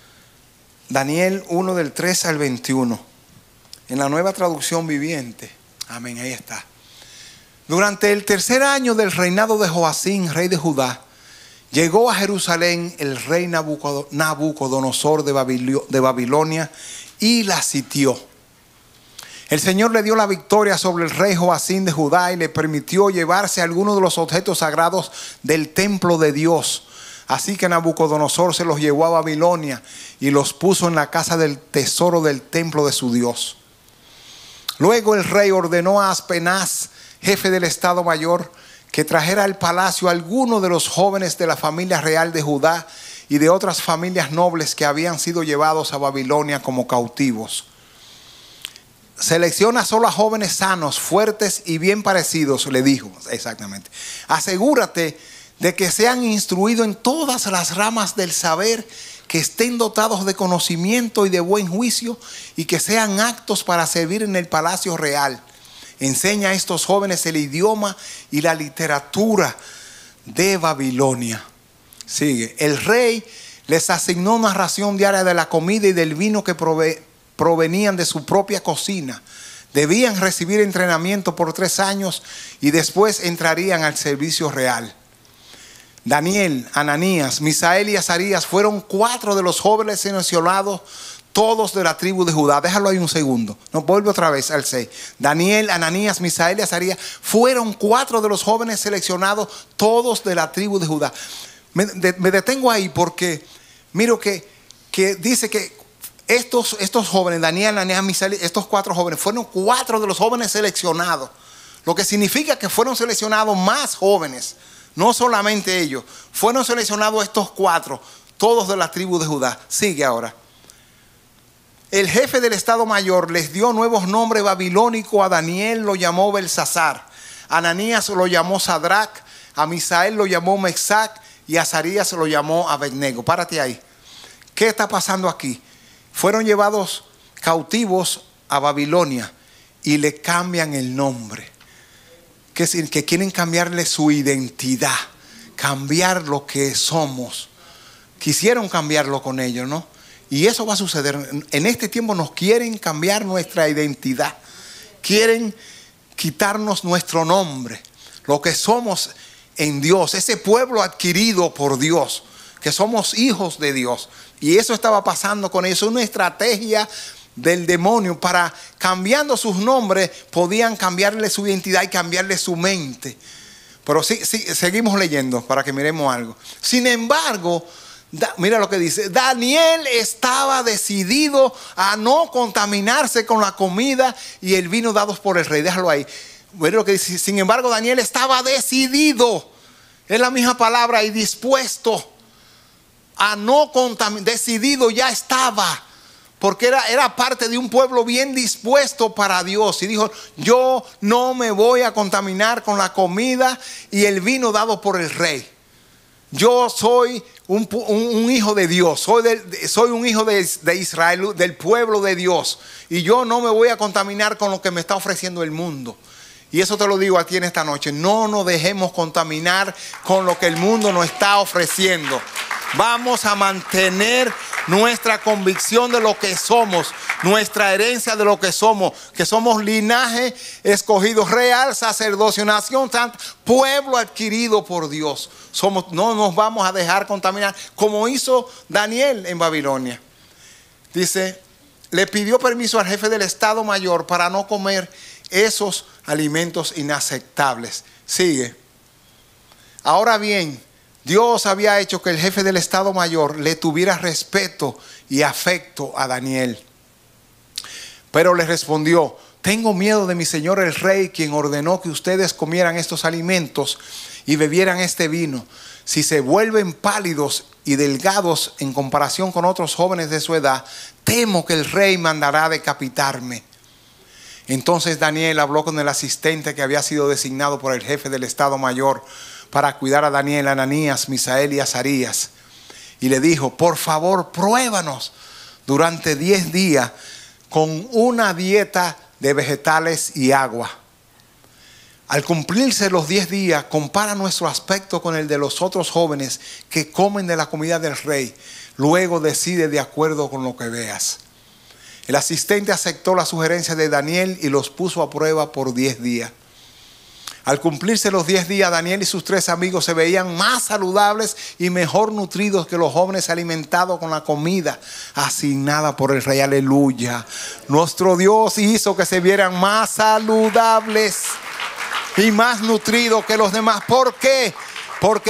Daniel 1 del 3 al 21. En la Nueva Traducción Viviente. Amén, ahí está. Durante el tercer año del reinado de Joacín, rey de Judá, llegó a Jerusalén el rey Nabucodonosor de Babilonia y la sitió. El Señor le dio la victoria sobre el rey Joacín de Judá y le permitió llevarse algunos de los objetos sagrados del templo de Dios. Así que Nabucodonosor se los llevó a Babilonia y los puso en la casa del tesoro del templo de su Dios. Luego el rey ordenó a Aspenaz, jefe del Estado Mayor, que trajera al palacio a algunos de los jóvenes de la familia real de Judá y de otras familias nobles que habían sido llevados a Babilonia como cautivos. Selecciona solo a jóvenes sanos, fuertes y bien parecidos, le dijo exactamente. Asegúrate de que sean instruidos en todas las ramas del saber, que estén dotados de conocimiento y de buen juicio y que sean aptos para servir en el palacio real. Enseña a estos jóvenes el idioma y la literatura de Babilonia. Sigue. El rey les asignó una ración diaria de la comida y del vino que provenían de su propia cocina. Debían recibir entrenamiento por 3 años y después entrarían al servicio real. Daniel, Ananías, Misael y Azarías fueron 4 de los jóvenes seleccionados, todos de la tribu de Judá. Déjalo ahí un segundo. No, vuelve otra vez al 6. Daniel, Ananías, Misael y Azarías fueron 4 de los jóvenes seleccionados, todos de la tribu de Judá. Me detengo ahí porque miro que dice que estos jóvenes, Daniel, Ananías, Misael, estos 4 jóvenes, fueron 4 de los jóvenes seleccionados. Lo que significa que fueron seleccionados más jóvenes. No solamente ellos, fueron seleccionados estos 4, todos de la tribu de Judá. Sigue ahora. El jefe del Estado Mayor les dio nuevos nombres babilónicos. A Daniel lo llamó Belsasar, a Ananías lo llamó Sadrach, a Misael lo llamó Mesac y a Azarías lo llamó Abednego. Párate ahí. ¿Qué está pasando aquí? Fueron llevados cautivos a Babilonia y le cambian el nombre. Que quieren cambiarle su identidad, cambiar lo que somos. Quisieron cambiarlo con ellos, ¿no? Y eso va a suceder. En este tiempo nos quieren cambiar nuestra identidad. Quieren quitarnos nuestro nombre, lo que somos en Dios, ese pueblo adquirido por Dios, que somos hijos de Dios. Y eso estaba pasando con ellos. Una estrategia del demonio para, cambiando sus nombres, podían cambiarle su identidad y cambiarle su mente. Pero sí, seguimos leyendo para que miremos algo. Sin embargo, mira lo que dice: Daniel estaba decidido a no contaminarse con la comida y el vino dados por el rey. Déjalo ahí. Mira lo que dice: sin embargo, Daniel estaba decidido. Es la misma palabra, y dispuesto a no contaminar. Decidido ya estaba. Porque era parte de un pueblo bien dispuesto para Dios. Y dijo: yo no me voy a contaminar con la comida y el vino dado por el rey. Yo soy un hijo de Dios. Soy un hijo de Israel, del pueblo de Dios. Y yo no me voy a contaminar con lo que me está ofreciendo el mundo. Y eso te lo digo aquí en esta noche. No nos dejemos contaminar con lo que el mundo nos está ofreciendo. Vamos a mantener nuestra convicción de lo que somos, nuestra herencia de lo que somos linaje escogido, real sacerdocio, nación santa, pueblo adquirido por Dios. No nos vamos a dejar contaminar como hizo Daniel en Babilonia. Dice, le pidió permiso al jefe del Estado Mayor para no comer esos alimentos inaceptables. Sigue. Ahora bien, Dios había hecho que el jefe del Estado Mayor le tuviera respeto y afecto a Daniel. Pero le respondió: tengo miedo de mi señor el rey, quien ordenó que ustedes comieran estos alimentos y bebieran este vino. Si se vuelven pálidos y delgados en comparación con otros jóvenes de su edad, temo que el rey mandará decapitarme. Entonces Daniel habló con el asistente que había sido designado por el jefe del Estado Mayor para cuidar a Daniel, Ananías, Misael y Azarías. Y le dijo: por favor, pruébanos durante 10 días con una dieta de vegetales y agua. Al cumplirse los 10 días, compara nuestro aspecto con el de los otros jóvenes que comen de la comida del rey. Luego decide de acuerdo con lo que veas. El asistente aceptó la sugerencia de Daniel y los puso a prueba por 10 días. Al cumplirse los 10 días, Daniel y sus 3 amigos se veían más saludables y mejor nutridos que los jóvenes alimentados con la comida asignada por el rey. Aleluya. Nuestro Dios hizo que se vieran más saludables y más nutridos que los demás. ¿Por qué? Porque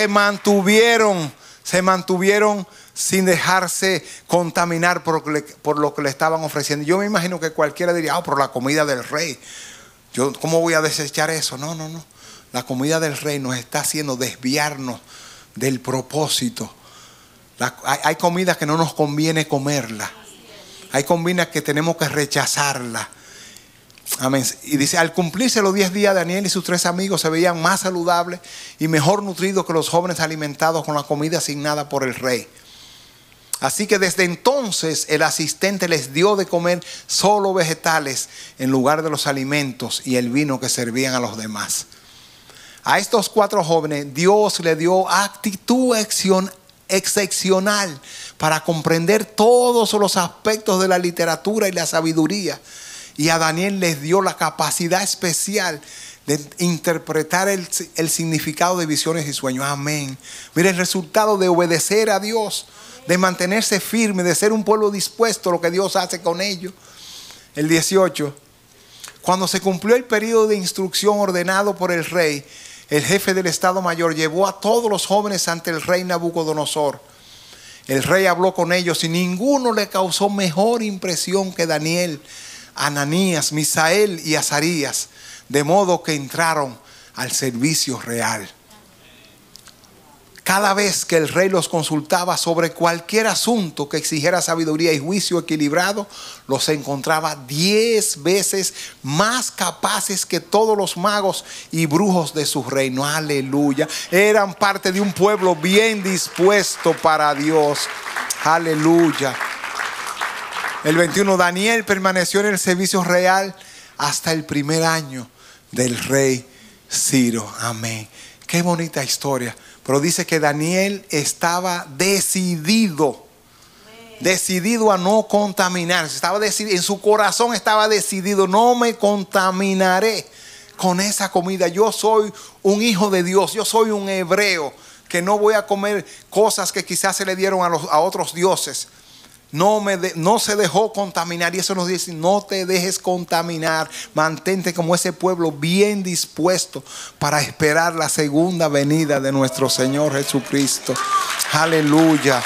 se mantuvieron sin dejarse contaminar por lo que le estaban ofreciendo. Yo me imagino que cualquiera diría: por la comida del rey. ¿Cómo voy a desechar eso? No. La comida del rey nos está haciendo desviarnos del propósito. Hay comidas que no nos conviene comerla. Hay comidas que tenemos que rechazarla. Amén. Y dice: al cumplirse los 10 días, Daniel y sus 3 amigos se veían más saludables y mejor nutridos que los jóvenes alimentados con la comida asignada por el rey. Así que desde entonces el asistente les dio de comer solo vegetales en lugar de los alimentos y el vino que servían a los demás. A estos 4 jóvenes Dios le dio actitud excepcional para comprender todos los aspectos de la literatura y la sabiduría. Y a Daniel les dio la capacidad especial de interpretar el significado de visiones y sueños. Amén. Mira el resultado de obedecer a Dios, de mantenerse firme, de ser un pueblo dispuesto a lo que Dios hace con ellos. El 18. Cuando se cumplió el periodo de instrucción ordenado por el rey, el jefe del Estado Mayor llevó a todos los jóvenes ante el rey Nabucodonosor. El rey habló con ellos y ninguno le causó mejor impresión que Daniel, Ananías, Misael y Azarías, de modo que entraron al servicio real. Cada vez que el rey los consultaba sobre cualquier asunto que exigiera sabiduría y juicio equilibrado, los encontraba 10 veces más capaces que todos los magos y brujos de su reino. Aleluya. Eran parte de un pueblo bien dispuesto para Dios. Aleluya. El 21, Daniel permaneció en el servicio real hasta el primer año del rey Ciro. Amén. Qué bonita historia. Pero dice que Daniel estaba decidido a no contaminarse. Estaba decidido, en su corazón estaba decidido: no me contaminaré con esa comida. Yo soy un hijo de Dios, yo soy un hebreo, que no voy a comer cosas que quizás se le dieron a otros dioses. No se dejó contaminar, y eso nos dice: no te dejes contaminar, mantente como ese pueblo bien dispuesto para esperar la segunda venida de nuestro Señor Jesucristo. Aleluya.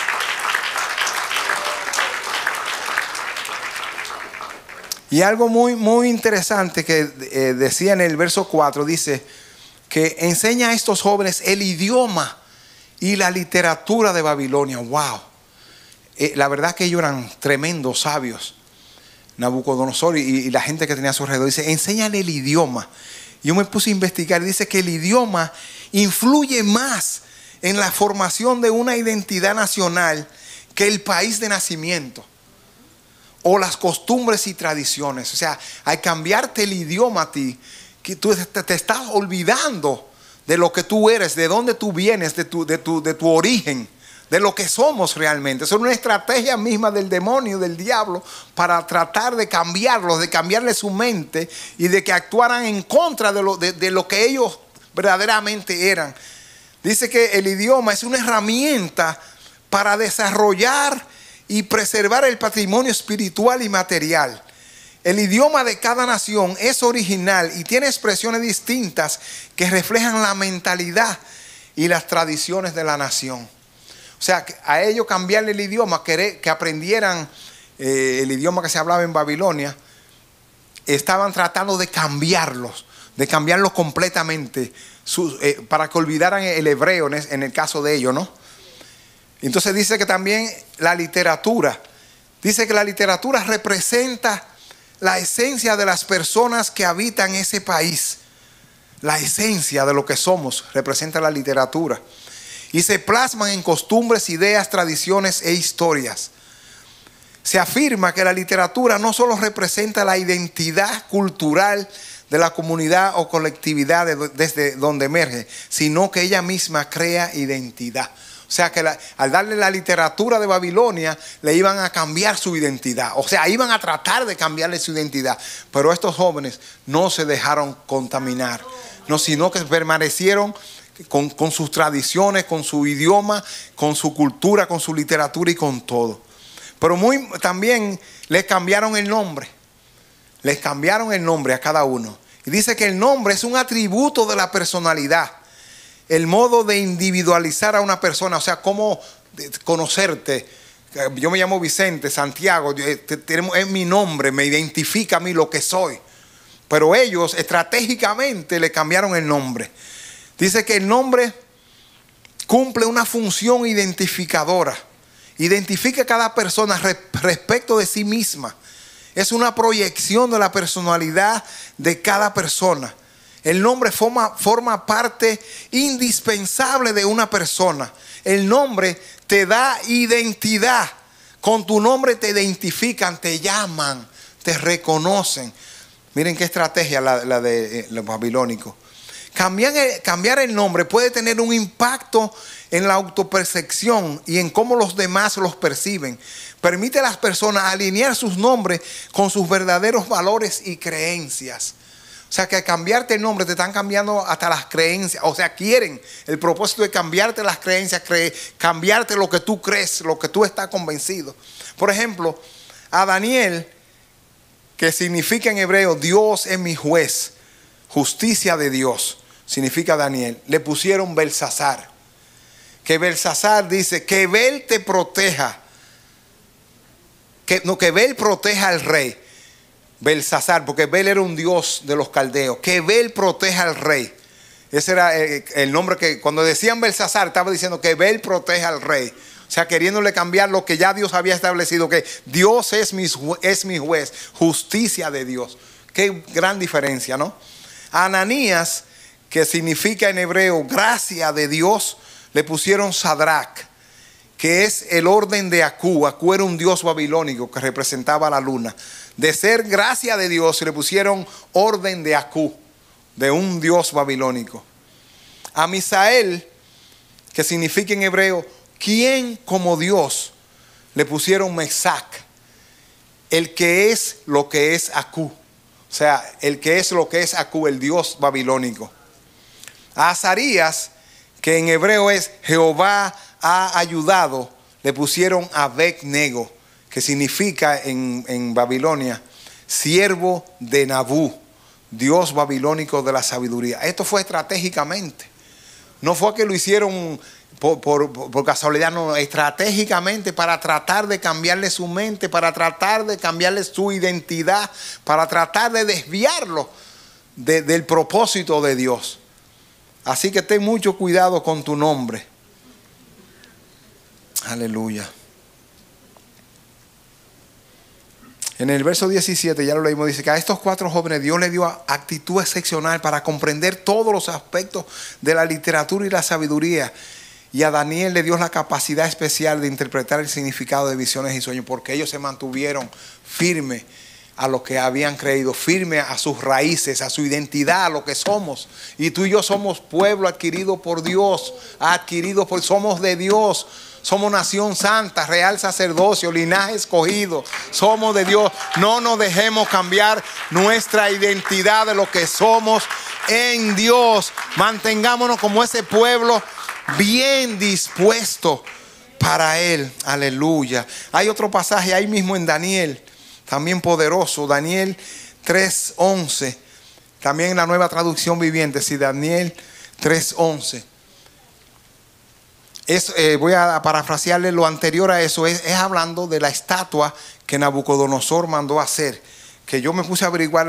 Y algo muy, muy interesante que decía en el verso 4, dice que enseña a estos jóvenes el idioma y la literatura de Babilonia. ¡Wow! La verdad que ellos eran tremendos sabios. Nabucodonosor y la gente que tenía a su alrededor. Dice: enséñale el idioma. Yo me puse a investigar y dice que el idioma influye más en la formación de una identidad nacional que el país de nacimiento o las costumbres y tradiciones. O sea, al cambiarte el idioma a ti, que tú te estás olvidando de lo que tú eres, de dónde tú vienes, de tu origen, de lo que somos realmente. Es una estrategia misma del demonio, del diablo, para tratar de cambiarlos, de cambiarle su mente y de que actuaran en contra de lo que ellos verdaderamente eran. Dice que el idioma es una herramienta para desarrollar y preservar el patrimonio espiritual y material. El idioma de cada nación es original y tiene expresiones distintas que reflejan la mentalidad y las tradiciones de la nación. O sea, a ellos cambiarle el idioma, que aprendieran el idioma que se hablaba en Babilonia, estaban tratando de cambiarlo completamente, para que olvidaran el hebreo en el caso de ellos, ¿no? Entonces dice que también la literatura. Dice que la literatura representa la esencia de las personas que habitan ese país. La esencia de lo que somos representa la literatura. Y se plasman en costumbres, ideas, tradiciones e historias. Se afirma que la literatura no solo representa la identidad cultural de la comunidad o colectividad desde donde emerge, sino que ella misma crea identidad. O sea que al darle la literatura de Babilonia, le iban a cambiar su identidad. O sea, iban a tratar de cambiarle su identidad. Pero estos jóvenes no se dejaron contaminar, no, sino que permanecieron con sus tradiciones, con su idioma, con su cultura, con su literatura y con todo. Pero también les cambiaron el nombre. Les cambiaron el nombre a cada uno. Y dice que el nombre es un atributo de la personalidad. El modo de individualizar a una persona, o sea, cómo conocerte. Yo me llamo Vicente, Santiago, es mi nombre, me identifica a mí lo que soy. Pero ellos estratégicamente le cambiaron el nombre. Dice que el nombre cumple una función identificadora. Identifica a cada persona respecto de sí misma. Es una proyección de la personalidad de cada persona. El nombre forma parte indispensable de una persona. El nombre te da identidad. Con tu nombre te identifican, te llaman, te reconocen. Miren qué estrategia la de los babilónicos. Cambiar el nombre puede tener un impacto en la autopercepción y en cómo los demás los perciben. Permite a las personas alinear sus nombres con sus verdaderos valores y creencias. O sea que al cambiarte el nombre te están cambiando hasta las creencias. O sea, quieren el propósito de cambiarte las creencias, cambiarte lo que tú crees, lo que tú estás convencido. Por ejemplo, a Daniel, que significa en hebreo Dios es mi juez, justicia de Dios, significa Daniel, le pusieron Belsasar. Que Belsasar dice que Bel te proteja. Que Bel proteja al rey. Belsasar, porque Bel era un dios de los caldeos. Que Bel proteja al rey. Ese era el nombre que cuando decían Belsasar estaba diciendo que Bel proteja al rey. O sea, queriéndole cambiar lo que ya Dios había establecido, que Dios es mi juez, justicia de Dios. Qué gran diferencia, ¿no? A Ananías, que significa en hebreo gracia de Dios, le pusieron Sadrach, que es el orden de Akú. Akú era un dios babilónico que representaba a la luna. De ser gracia de Dios le pusieron orden de Akú, de un dios babilónico. A Misael que significa en hebreo, ¿quién como Dios? Le pusieron Mesac, el que es lo que es Aku. O sea, el que es lo que es Aku, el dios babilónico. A Azarías, que en hebreo es Jehová ha ayudado, le pusieron Abed-nego, que significa en Babilonia, siervo de Nabú, dios babilónico de la sabiduría. Esto fue estratégicamente. No fue que lo hicieron por casualidad, no, estratégicamente para tratar de cambiarle su mente, para tratar de cambiarle su identidad, para tratar de desviarlo del propósito de Dios. Así que ten mucho cuidado con tu nombre. Aleluya. En el verso 17, ya lo leímos, dice que a estos 4 jóvenes Dios les dio actitud excepcional para comprender todos los aspectos de la literatura y la sabiduría. Y a Daniel le dio la capacidad especial de interpretar el significado de visiones y sueños, porque ellos se mantuvieron firmes a lo que habían creído, firmes a sus raíces, a su identidad, a lo que somos. Y tú y yo somos pueblo adquirido por Dios, somos de Dios. Somos nación santa, real sacerdocio, linaje escogido. Somos de Dios. No nos dejemos cambiar nuestra identidad de lo que somos en Dios. Mantengámonos como ese pueblo bien dispuesto para Él. Aleluya. Hay otro pasaje ahí mismo en Daniel, también poderoso. Daniel 3:11. También en la Nueva Traducción Viviente. Sí, Daniel 3:11. Voy a parafrasearle lo anterior a eso. Es hablando de la estatua que Nabucodonosor mandó hacer. Que yo me puse a averiguar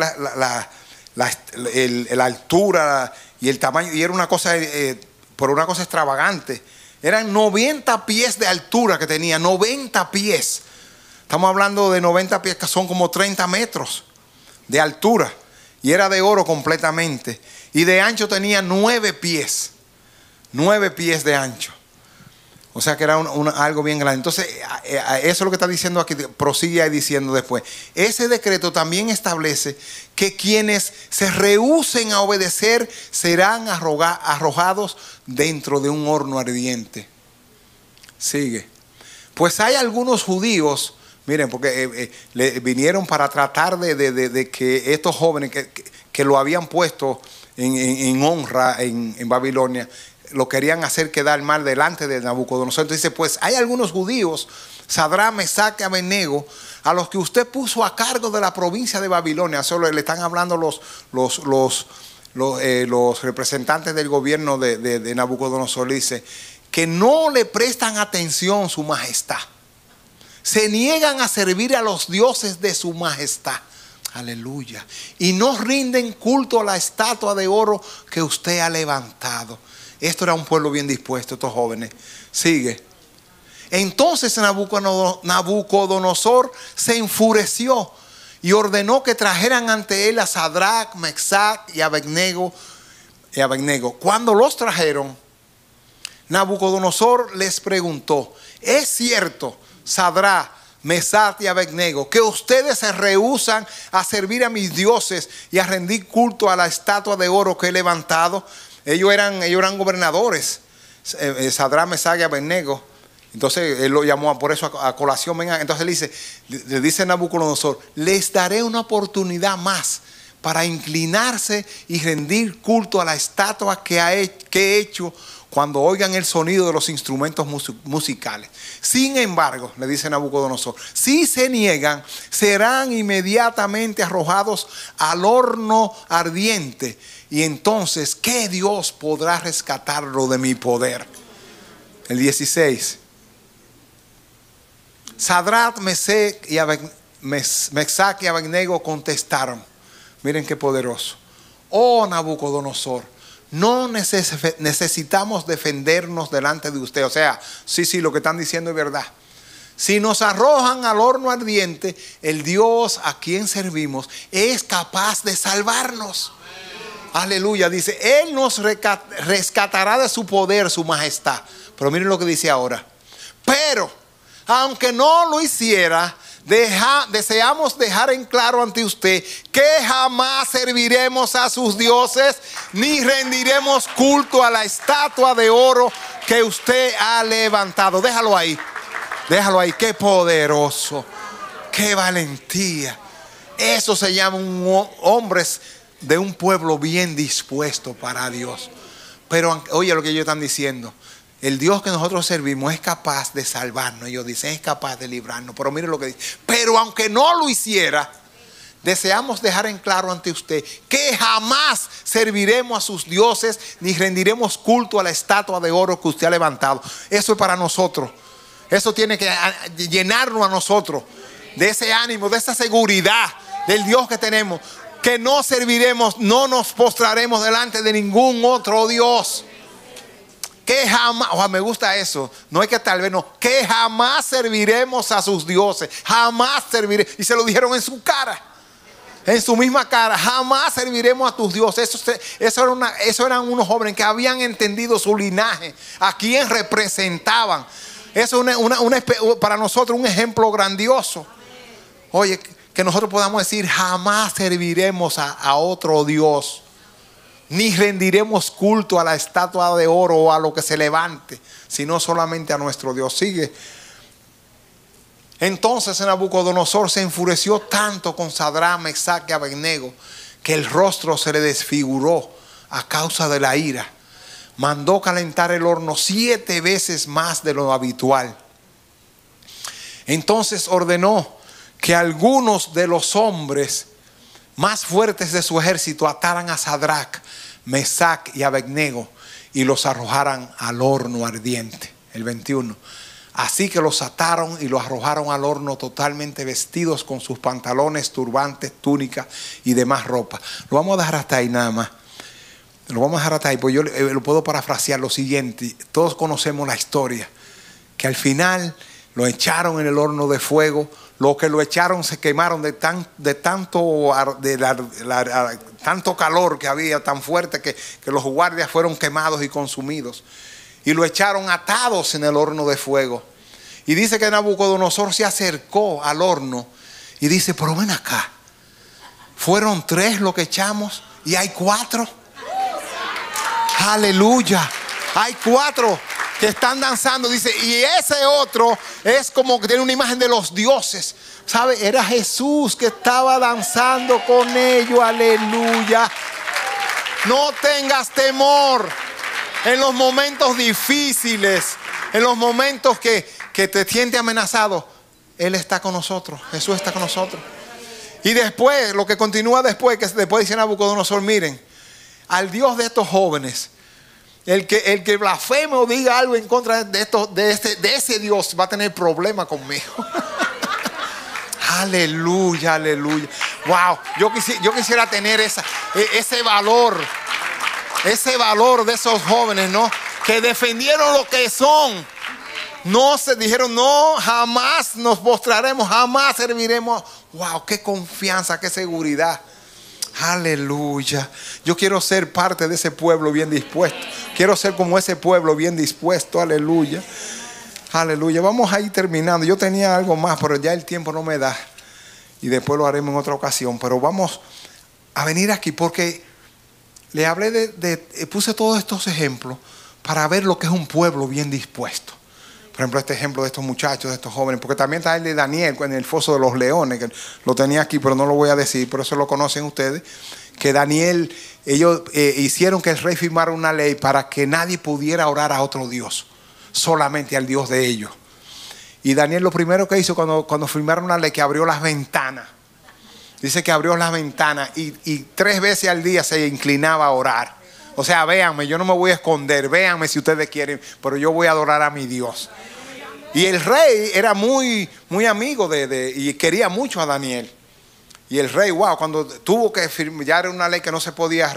la altura y el tamaño. Y era una cosa, por una cosa extravagante. Eran 90 pies de altura que tenía. 90 pies. Estamos hablando de 90 pies que son como 30 metros de altura. Y era de oro completamente. Y de ancho tenía 9 pies. 9 pies de ancho. O sea que era algo bien grande. Entonces, eso es lo que está diciendo aquí. Prosigue ahí diciendo después. Ese decreto también establece que quienes se rehúsen a obedecer serán arrojados dentro de un horno ardiente. Sigue. Pues hay algunos judíos, miren, porque le vinieron para tratar de que estos jóvenes que lo habían puesto en honra en Babilonia, lo querían hacer quedar mal delante de Nabucodonosor. Entonces dice, pues hay algunos judíos, Sadrach, Mesach y Abed-nego, a los que usted puso a cargo de la provincia de Babilonia. Solo le están hablando los representantes del gobierno de Nabucodonosor. Dice que no le prestan atención su majestad. Se niegan a servir a los dioses de su majestad. Aleluya. Y no rinden culto a la estatua de oro que usted ha levantado. Esto era un pueblo bien dispuesto, estos jóvenes. Sigue. Entonces Nabucodonosor se enfureció y ordenó que trajeran ante él a Sadrach, Mesach y Abed-nego. Cuando los trajeron, Nabucodonosor les preguntó: ¿es cierto, Sadrach, Mesach y Abed-nego, que ustedes se rehúsan a servir a mis dioses y a rendir culto a la estatua de oro que he levantado? Ellos eran gobernadores, Sadrach, Mesach y Abed-nego. Entonces él lo llamó por eso a colación. Venga. Entonces le dice Nabucodonosor: les daré una oportunidad más para inclinarse y rendir culto a la estatua que he hecho cuando oigan el sonido de los instrumentos musicales. Sin embargo, le dice Nabucodonosor, si se niegan, serán inmediatamente arrojados al horno ardiente. Y entonces, ¿qué Dios podrá rescatarlo de mi poder? El 16. Sadrach, Mesach y Abed-nego contestaron. Miren qué poderoso. Oh Nabucodonosor, no necesitamos defendernos delante de usted. O sea, sí, lo que están diciendo es verdad. Si nos arrojan al horno ardiente, el Dios a quien servimos es capaz de salvarnos. Aleluya, dice, Él nos rescatará de su poder, su majestad. Pero miren lo que dice ahora. Pero, aunque no lo hiciera, deseamos dejar en claro ante usted que jamás serviremos a sus dioses, ni rendiremos culto a la estatua de oro que usted ha levantado. Déjalo ahí. Déjalo ahí. Qué poderoso. Qué valentía. Eso se llama hombres de un pueblo bien dispuesto para Dios. Pero oye lo que ellos están diciendo. El Dios que nosotros servimos es capaz de salvarnos. Ellos dicen, es capaz de librarnos. Pero mire lo que dice. Pero aunque no lo hiciera, deseamos dejar en claro ante usted que jamás serviremos a sus dioses ni rendiremos culto a la estatua de oro que usted ha levantado. Eso es para nosotros. Eso tiene que llenarnos a nosotros de ese ánimo, de esa seguridad del Dios que tenemos. Que no serviremos, no nos postraremos delante de ningún otro Dios. Que jamás, me gusta eso, no es que tal vez no, que jamás serviremos a sus dioses, jamás serviremos. Y se lo dijeron en su cara, en su misma cara, jamás serviremos a tus dioses. Eso eran unos jóvenes que habían entendido su linaje, a quién representaban. Eso es para nosotros un ejemplo grandioso. Oye, que nosotros podamos decir, jamás serviremos a otro Dios. Ni rendiremos culto a la estatua de oro o a lo que se levante, sino solamente a nuestro Dios. Sigue. Entonces Nabucodonosor se enfureció tanto con Sadrach, Mesach y Abednego que el rostro se le desfiguró a causa de la ira. Mandó calentar el horno 7 veces más de lo habitual. Entonces ordenó que algunos de los hombres más fuertes de su ejército ataran a Sadrach, Mesach y Abednego y los arrojaran al horno ardiente. El 21. Así que los ataron y los arrojaron al horno totalmente vestidos con sus pantalones, turbantes, túnicas y demás ropa. Lo vamos a dejar hasta ahí nada más. Lo vamos a dejar hasta ahí, pues yo lo puedo parafrasear lo siguiente. Todos conocemos la historia, que al final lo echaron en el horno de fuego. Los que lo echaron se quemaron de tanto calor que había, tan fuerte que los guardias fueron quemados y consumidos. Y lo echaron atados en el horno de fuego. Y dice que Nabucodonosor se acercó al horno y dice, pero ven acá, fueron 3 los que echamos y hay 4. Aleluya, hay 4 que están danzando, dice, y ese otro es como que tiene una imagen de los dioses, ¿sabe? Era Jesús que estaba danzando con ellos, aleluya. No tengas temor en los momentos difíciles, en los momentos que te sientes amenazado. Él está con nosotros, Jesús está con nosotros. Y después, lo que continúa después, que después dice Nabucodonosor, miren, al Dios de estos jóvenes, el que blasfeme o diga algo en contra de ese Dios va a tener problema conmigo. Aleluya, aleluya. Wow, yo quisiera tener ese valor de esos jóvenes, ¿no? Que defendieron lo que son. No se dijeron, no, jamás nos postraremos, jamás serviremos. Wow, qué confianza, qué seguridad. Aleluya. Yo quiero ser parte de ese pueblo bien dispuesto. Quiero ser como ese pueblo bien dispuesto. Aleluya. Aleluya. Vamos a ir terminando. Yo tenía algo más, pero ya el tiempo no me da. Y después lo haremos en otra ocasión. Pero vamos a venir aquí porque le hablé puse todos estos ejemplos para ver lo que es un pueblo bien dispuesto. Por ejemplo, este ejemplo de estos muchachos, de estos jóvenes, porque también está el de Daniel en el foso de los leones, que lo tenía aquí, pero no lo voy a decir, pero eso lo conocen ustedes, que Daniel, ellos hicieron que el rey firmara una ley para que nadie pudiera orar a otro Dios, solamente al Dios de ellos. Y Daniel lo primero que hizo cuando firmaron una ley, que abrió las ventanas. Dice que abrió las ventanas y 3 veces al día se inclinaba a orar. O sea, véanme, yo no me voy a esconder, véanme si ustedes quieren, pero yo voy a adorar a mi Dios. Y el rey era muy, muy amigo y quería mucho a Daniel. Y el rey, wow, cuando tuvo que firmar una ley que no se podía,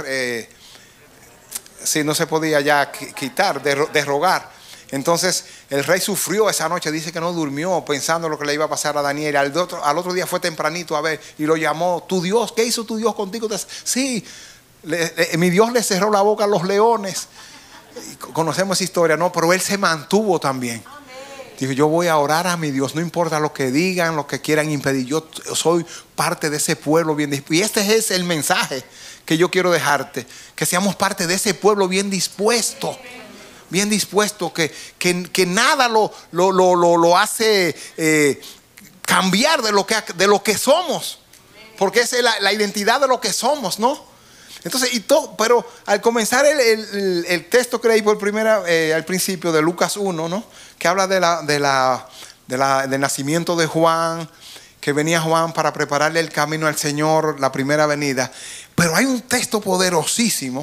no se podía ya quitar, derrogar. Entonces el rey sufrió esa noche, dice que no durmió pensando lo que le iba a pasar a Daniel. Al otro día fue tempranito a ver y lo llamó, tu Dios, ¿qué hizo tu Dios contigo? Sí, mi Dios le cerró la boca a los leones. Conocemos esa historia, ¿no? Pero él se mantuvo también. Dijo, yo voy a orar a mi Dios, no importa lo que digan, lo que quieran impedir. Yo soy parte de ese pueblo bien dispuesto. Y este es el mensaje que yo quiero dejarte, que seamos parte de ese pueblo bien dispuesto. bien dispuesto, que nada lo hace cambiar de lo que somos, porque es la identidad de lo que somos, ¿no? Entonces, pero al comenzar el texto que leí por primera al principio de Lucas 1, ¿no? Que habla del nacimiento de Juan, que venía Juan para prepararle el camino al Señor, la primera venida. Pero hay un texto poderosísimo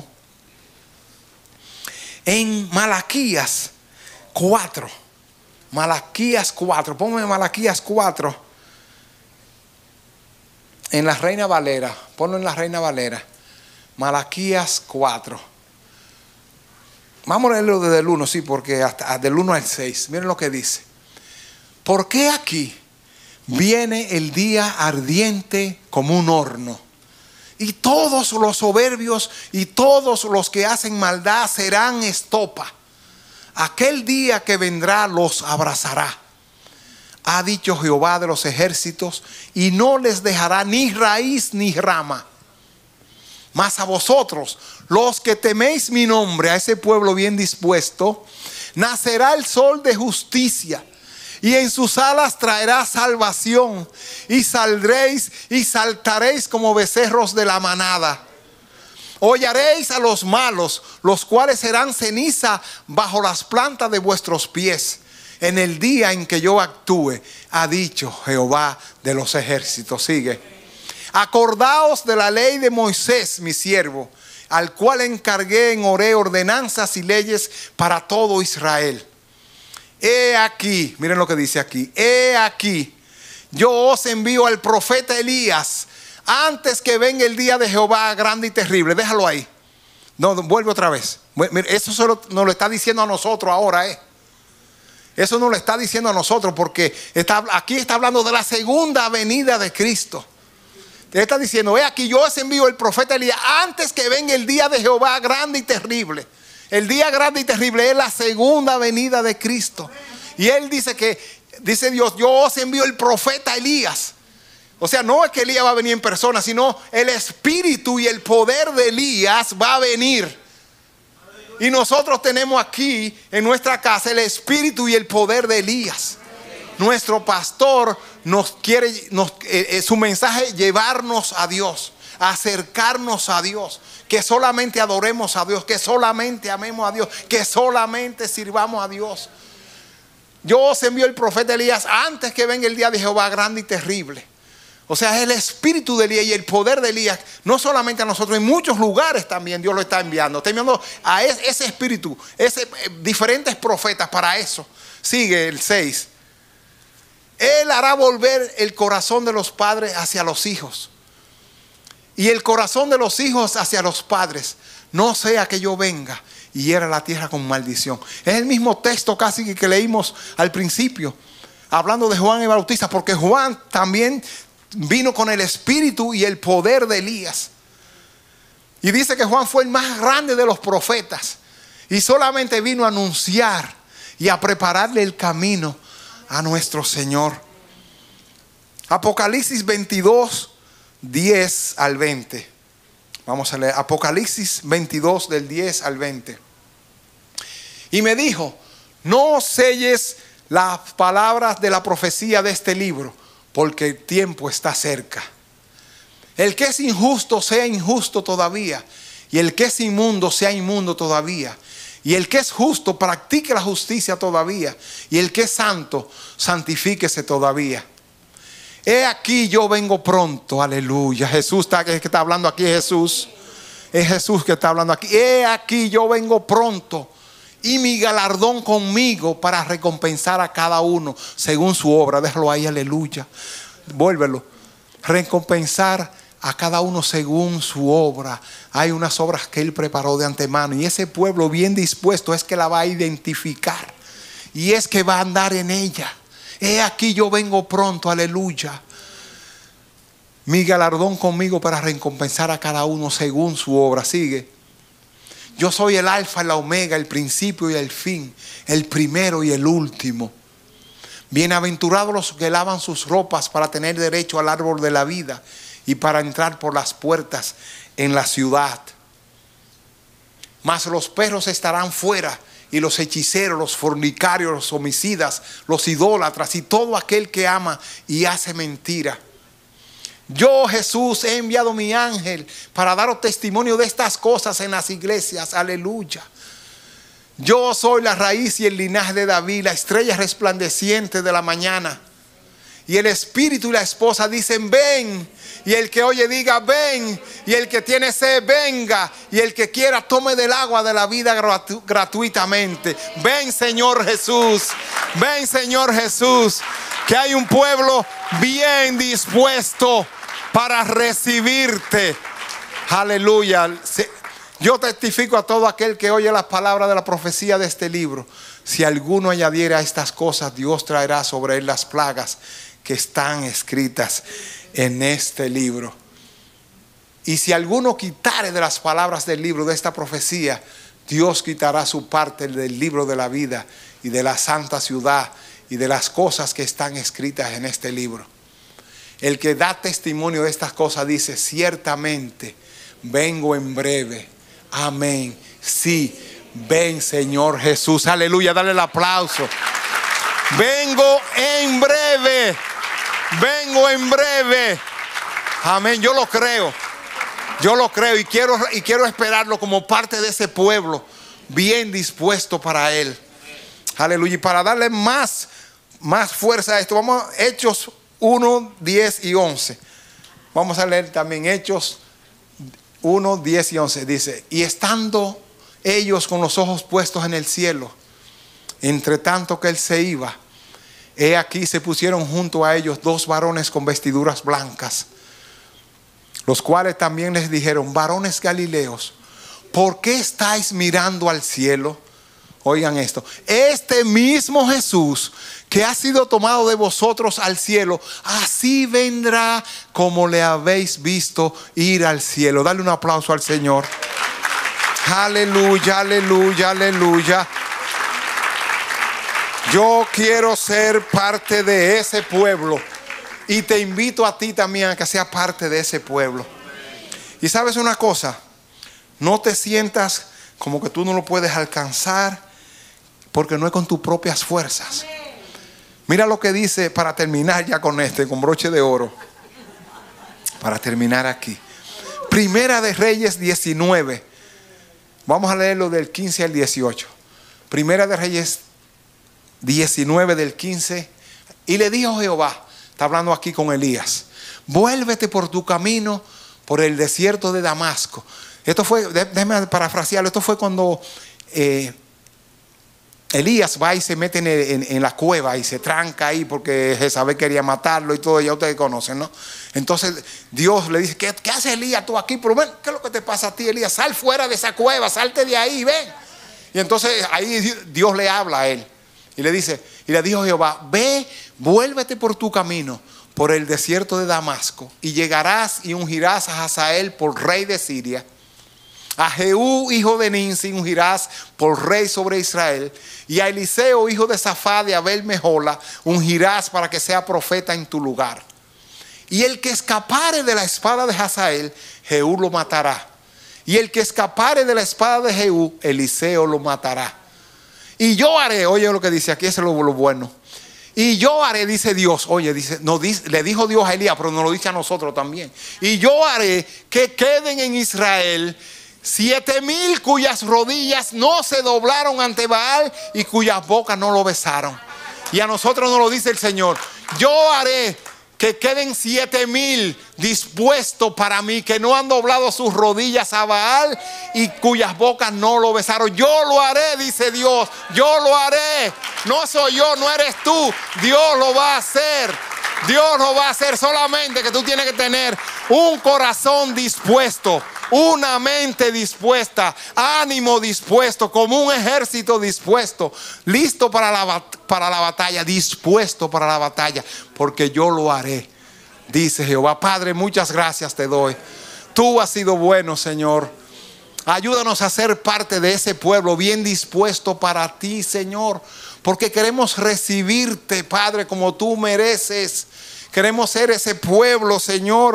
en Malaquías 4. Malaquías 4. Ponme Malaquías 4 en la Reina Valera. Ponlo en la Reina Valera. Malaquías 4. Vamos a leerlo desde el 1, sí, porque hasta del 1 al 6. Miren lo que dice. ¿Por qué aquí viene el día ardiente como un horno? Y todos los soberbios y todos los que hacen maldad serán estopa. Aquel día que vendrá los abrazará, ha dicho Jehová de los ejércitos, y no les dejará ni raíz ni rama. Mas a vosotros, los que teméis mi nombre, a ese pueblo bien dispuesto, nacerá el sol de justicia, y en sus alas traerá salvación, y saldréis y saltaréis como becerros de la manada. Hollaréis a los malos, los cuales serán ceniza bajo las plantas de vuestros pies, en el día en que yo actúe, ha dicho Jehová de los ejércitos. Sigue. Acordaos de la ley de Moisés, mi siervo, al cual encargué en Horé ordenanzas y leyes para todo Israel. He aquí, miren lo que dice aquí. He aquí, yo os envío al profeta Elías antes que venga el día de Jehová grande y terrible. Déjalo ahí. No, vuelve otra vez. Eso solo nos lo está diciendo a nosotros ahora, Eso nos lo está diciendo a nosotros, porque aquí está hablando de la segunda venida de Cristo. Él está diciendo, aquí yo os envío el profeta Elías antes que venga el día de Jehová grande y terrible. El día grande y terrible es la segunda venida de Cristo. Y él dice Dios, yo os envío el profeta Elías. O sea, no es que Elías va a venir en persona, sino el espíritu y el poder de Elías va a venir. Y nosotros tenemos aquí en nuestra casa el espíritu y el poder de Elías. Nuestro pastor nos quiere, su mensaje, llevarnos a Dios, acercarnos a Dios, que solamente adoremos a Dios, que solamente amemos a Dios, que solamente sirvamos a Dios. Yo os envío el profeta Elías antes que venga el día de Jehová grande y terrible. O sea, es el espíritu de Elías y el poder de Elías, no solamente a nosotros, en muchos lugares también Dios lo está enviando. Está enviando a ese espíritu, diferentes profetas para eso. Sigue el 6. Él hará volver el corazón de los padres hacia los hijos, y el corazón de los hijos hacia los padres, no sea que yo venga y hiera la tierra con maldición. Es el mismo texto casi que leímos al principio, hablando de Juan el Bautista, porque Juan también vino con el espíritu y el poder de Elías. Y dice que Juan fue el más grande de los profetas, y solamente vino a anunciar y a prepararle el camino a nuestro Señor. Apocalipsis 22, 10 al 20. Vamos a leer Apocalipsis 22 del 10 al 20. Y me dijo, no selles las palabras de la profecía de este libro, porque el tiempo está cerca. El que es injusto sea injusto todavía, y el que es inmundo sea inmundo todavía, y el que es justo practique la justicia todavía, y el que es santo santifíquese todavía. He aquí yo vengo pronto, aleluya. Jesús es que está hablando aquí, Jesús. Es Jesús que está hablando aquí. He aquí yo vengo pronto, y mi galardón conmigo para recompensar a cada uno según su obra. Déjalo ahí, aleluya. Vuélvelo. Recompensar a cada uno según su obra. Hay unas obras que Él preparó de antemano, y ese pueblo bien dispuesto es que la va a identificar, y es que va a andar en ella. He aquí yo vengo pronto, aleluya. Mi galardón conmigo para recompensar a cada uno según su obra. Sigue. Yo soy el alfa y la omega, el principio y el fin, el primero y el último. Bienaventurados los que lavan sus ropas para tener derecho al árbol de la vida y para entrar por las puertas en la ciudad. Mas los perros estarán fuera y los hechiceros, los fornicarios, los homicidas, los idólatras y todo aquel que ama y hace mentira. Yo, Jesús, he enviado mi ángel para daros testimonio de estas cosas en las iglesias. Aleluya. Yo soy la raíz y el linaje de David, la estrella resplandeciente de la mañana. Y el espíritu y la esposa dicen: ven. Y el que oye diga: ven. Y el que tiene sed, venga. Y el que quiera, tome del agua de la vida gratuitamente. Ven, Señor Jesús. Ven, Señor Jesús. Que hay un pueblo bien dispuesto para recibirte. Aleluya. Yo testifico a todo aquel que oye las palabras de la profecía de este libro: si alguno añadiera a estas cosas, Dios traerá sobre él las plagas que están escritas en este libro. Y si alguno quitare de las palabras del libro de esta profecía, Dios quitará su parte del libro de la vida y de la santa ciudad y de las cosas que están escritas en este libro. El que da testimonio de estas cosas dice: ciertamente vengo en breve. Amén. Sí, ven, Señor Jesús. Aleluya, dale el aplauso. Vengo en breve. Vengo en breve. Amén. Yo lo creo. Yo lo creo y quiero esperarlo como parte de ese pueblo bien dispuesto para Él. Aleluya. Y para darle más fuerza a esto, vamos a Hechos 1, 10 y 11. Vamos a leer también Hechos 1, 10 y 11. Dice: y estando ellos con los ojos puestos en el cielo, entre tanto que Él se iba, he aquí se pusieron junto a ellos dos varones con vestiduras blancas, los cuales también les dijeron: varones galileos, ¿por qué estáis mirando al cielo? Oigan esto: este mismo Jesús que ha sido tomado de vosotros al cielo, así vendrá como le habéis visto ir al cielo. Dale un aplauso al Señor. Aleluya, aleluya, aleluya. Yo quiero ser parte de ese pueblo y te invito a ti también a que seas parte de ese pueblo. Y sabes una cosa, no te sientas como que tú no lo puedes alcanzar, porque no es con tus propias fuerzas. Mira lo que dice, para terminar ya con con broche de oro, para terminar aquí. Primera de Reyes 19. Vamos a leerlo del 15 al 18. Primera de Reyes 19 del 15. Y le dijo Jehová, está hablando aquí con Elías: vuélvete por tu camino por el desierto de Damasco. Esto fue, déjame parafrasearlo, esto fue cuando Elías va y se mete en la cueva y se tranca ahí porque Jezabel quería matarlo y todo, ya ustedes conocen, ¿no? Entonces Dios le dice: ¿qué hace Elías tú aquí? Pero ven, ¿qué es lo que te pasa a ti, Elías? Sal fuera de esa cueva, salte de ahí, ven. Y entonces ahí Dios le habla a él y le dice, y le dijo Jehová: ve, vuélvete por tu camino por el desierto de Damasco, y llegarás y ungirás a Hazael por rey de Siria. A Jehú, hijo de Ninsi, ungirás por rey sobre Israel. Y a Eliseo, hijo de Safá de Abel Mejola, ungirás para que sea profeta en tu lugar. Y el que escapare de la espada de Hazael, Jehú lo matará. Y el que escapare de la espada de Jehú, Eliseo lo matará. Y yo haré, oye lo que dice aquí, eso es lo bueno. Y yo haré, dice Dios, oye, le dijo Dios a Elías, pero nos lo dice a nosotros también. Y yo haré que queden en Israel 7,000 cuyas rodillas no se doblaron ante Baal y cuyas bocas no lo besaron. Y a nosotros nos lo dice el Señor: yo haré que queden 7,000 dispuestos para mí, que no han doblado sus rodillas a Baal y cuyas bocas no lo besaron. Yo lo haré, dice Dios, yo lo haré. No soy yo, no eres tú, Dios lo va a hacer. Dios lo va a hacer, solamente que tú tienes que tener un corazón dispuesto, una mente dispuesta, ánimo dispuesto, como un ejército dispuesto, listo para la batalla, dispuesto para la batalla, porque yo lo haré, dice Jehová. Padre, muchas gracias te doy. Tú has sido bueno, Señor. Ayúdanos a ser parte de ese pueblo bien dispuesto para ti, Señor, porque queremos recibirte, Padre, como tú mereces. Queremos ser ese pueblo, Señor,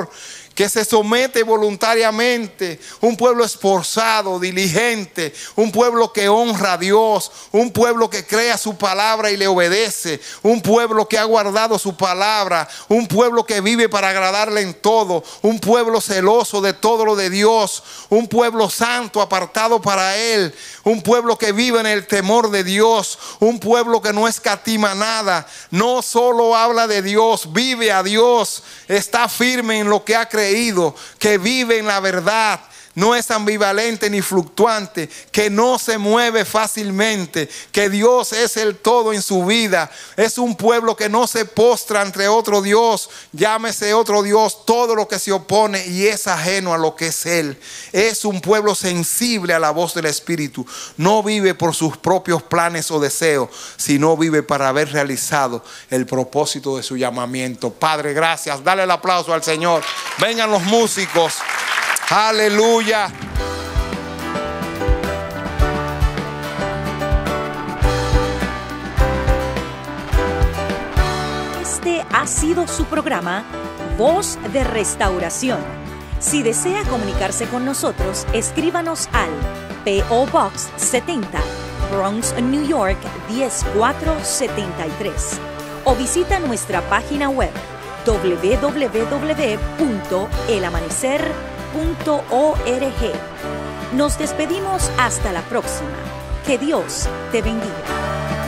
que se somete voluntariamente, un pueblo esforzado, diligente, un pueblo que honra a Dios, un pueblo que crea su palabra y le obedece, un pueblo que ha guardado su palabra, un pueblo que vive para agradarle en todo, un pueblo celoso de todo lo de Dios, un pueblo santo apartado para Él, un pueblo que vive en el temor de Dios, un pueblo que no escatima nada, no solo habla de Dios, vive a Dios, está firme en lo que ha creído, que vive en la verdad, no es ambivalente ni fluctuante, que no se mueve fácilmente, que Dios es el todo en su vida. Es un pueblo que no se postra ante otro Dios, llámese otro Dios, todo lo que se opone y es ajeno a lo que es Él. Es un pueblo sensible a la voz del Espíritu. No vive por sus propios planes o deseos, sino vive para haber realizado el propósito de su llamamiento. Padre, gracias. Dale el aplauso al Señor. Vengan los músicos. Aleluya. Este ha sido su programa Voz de Restauración. Si desea comunicarse con nosotros, escríbanos al P.O. Box 70, Bronx, New York 10473 o visita nuestra página web www.elamanecer.org. Nos despedimos hasta la próxima. Que Dios te bendiga.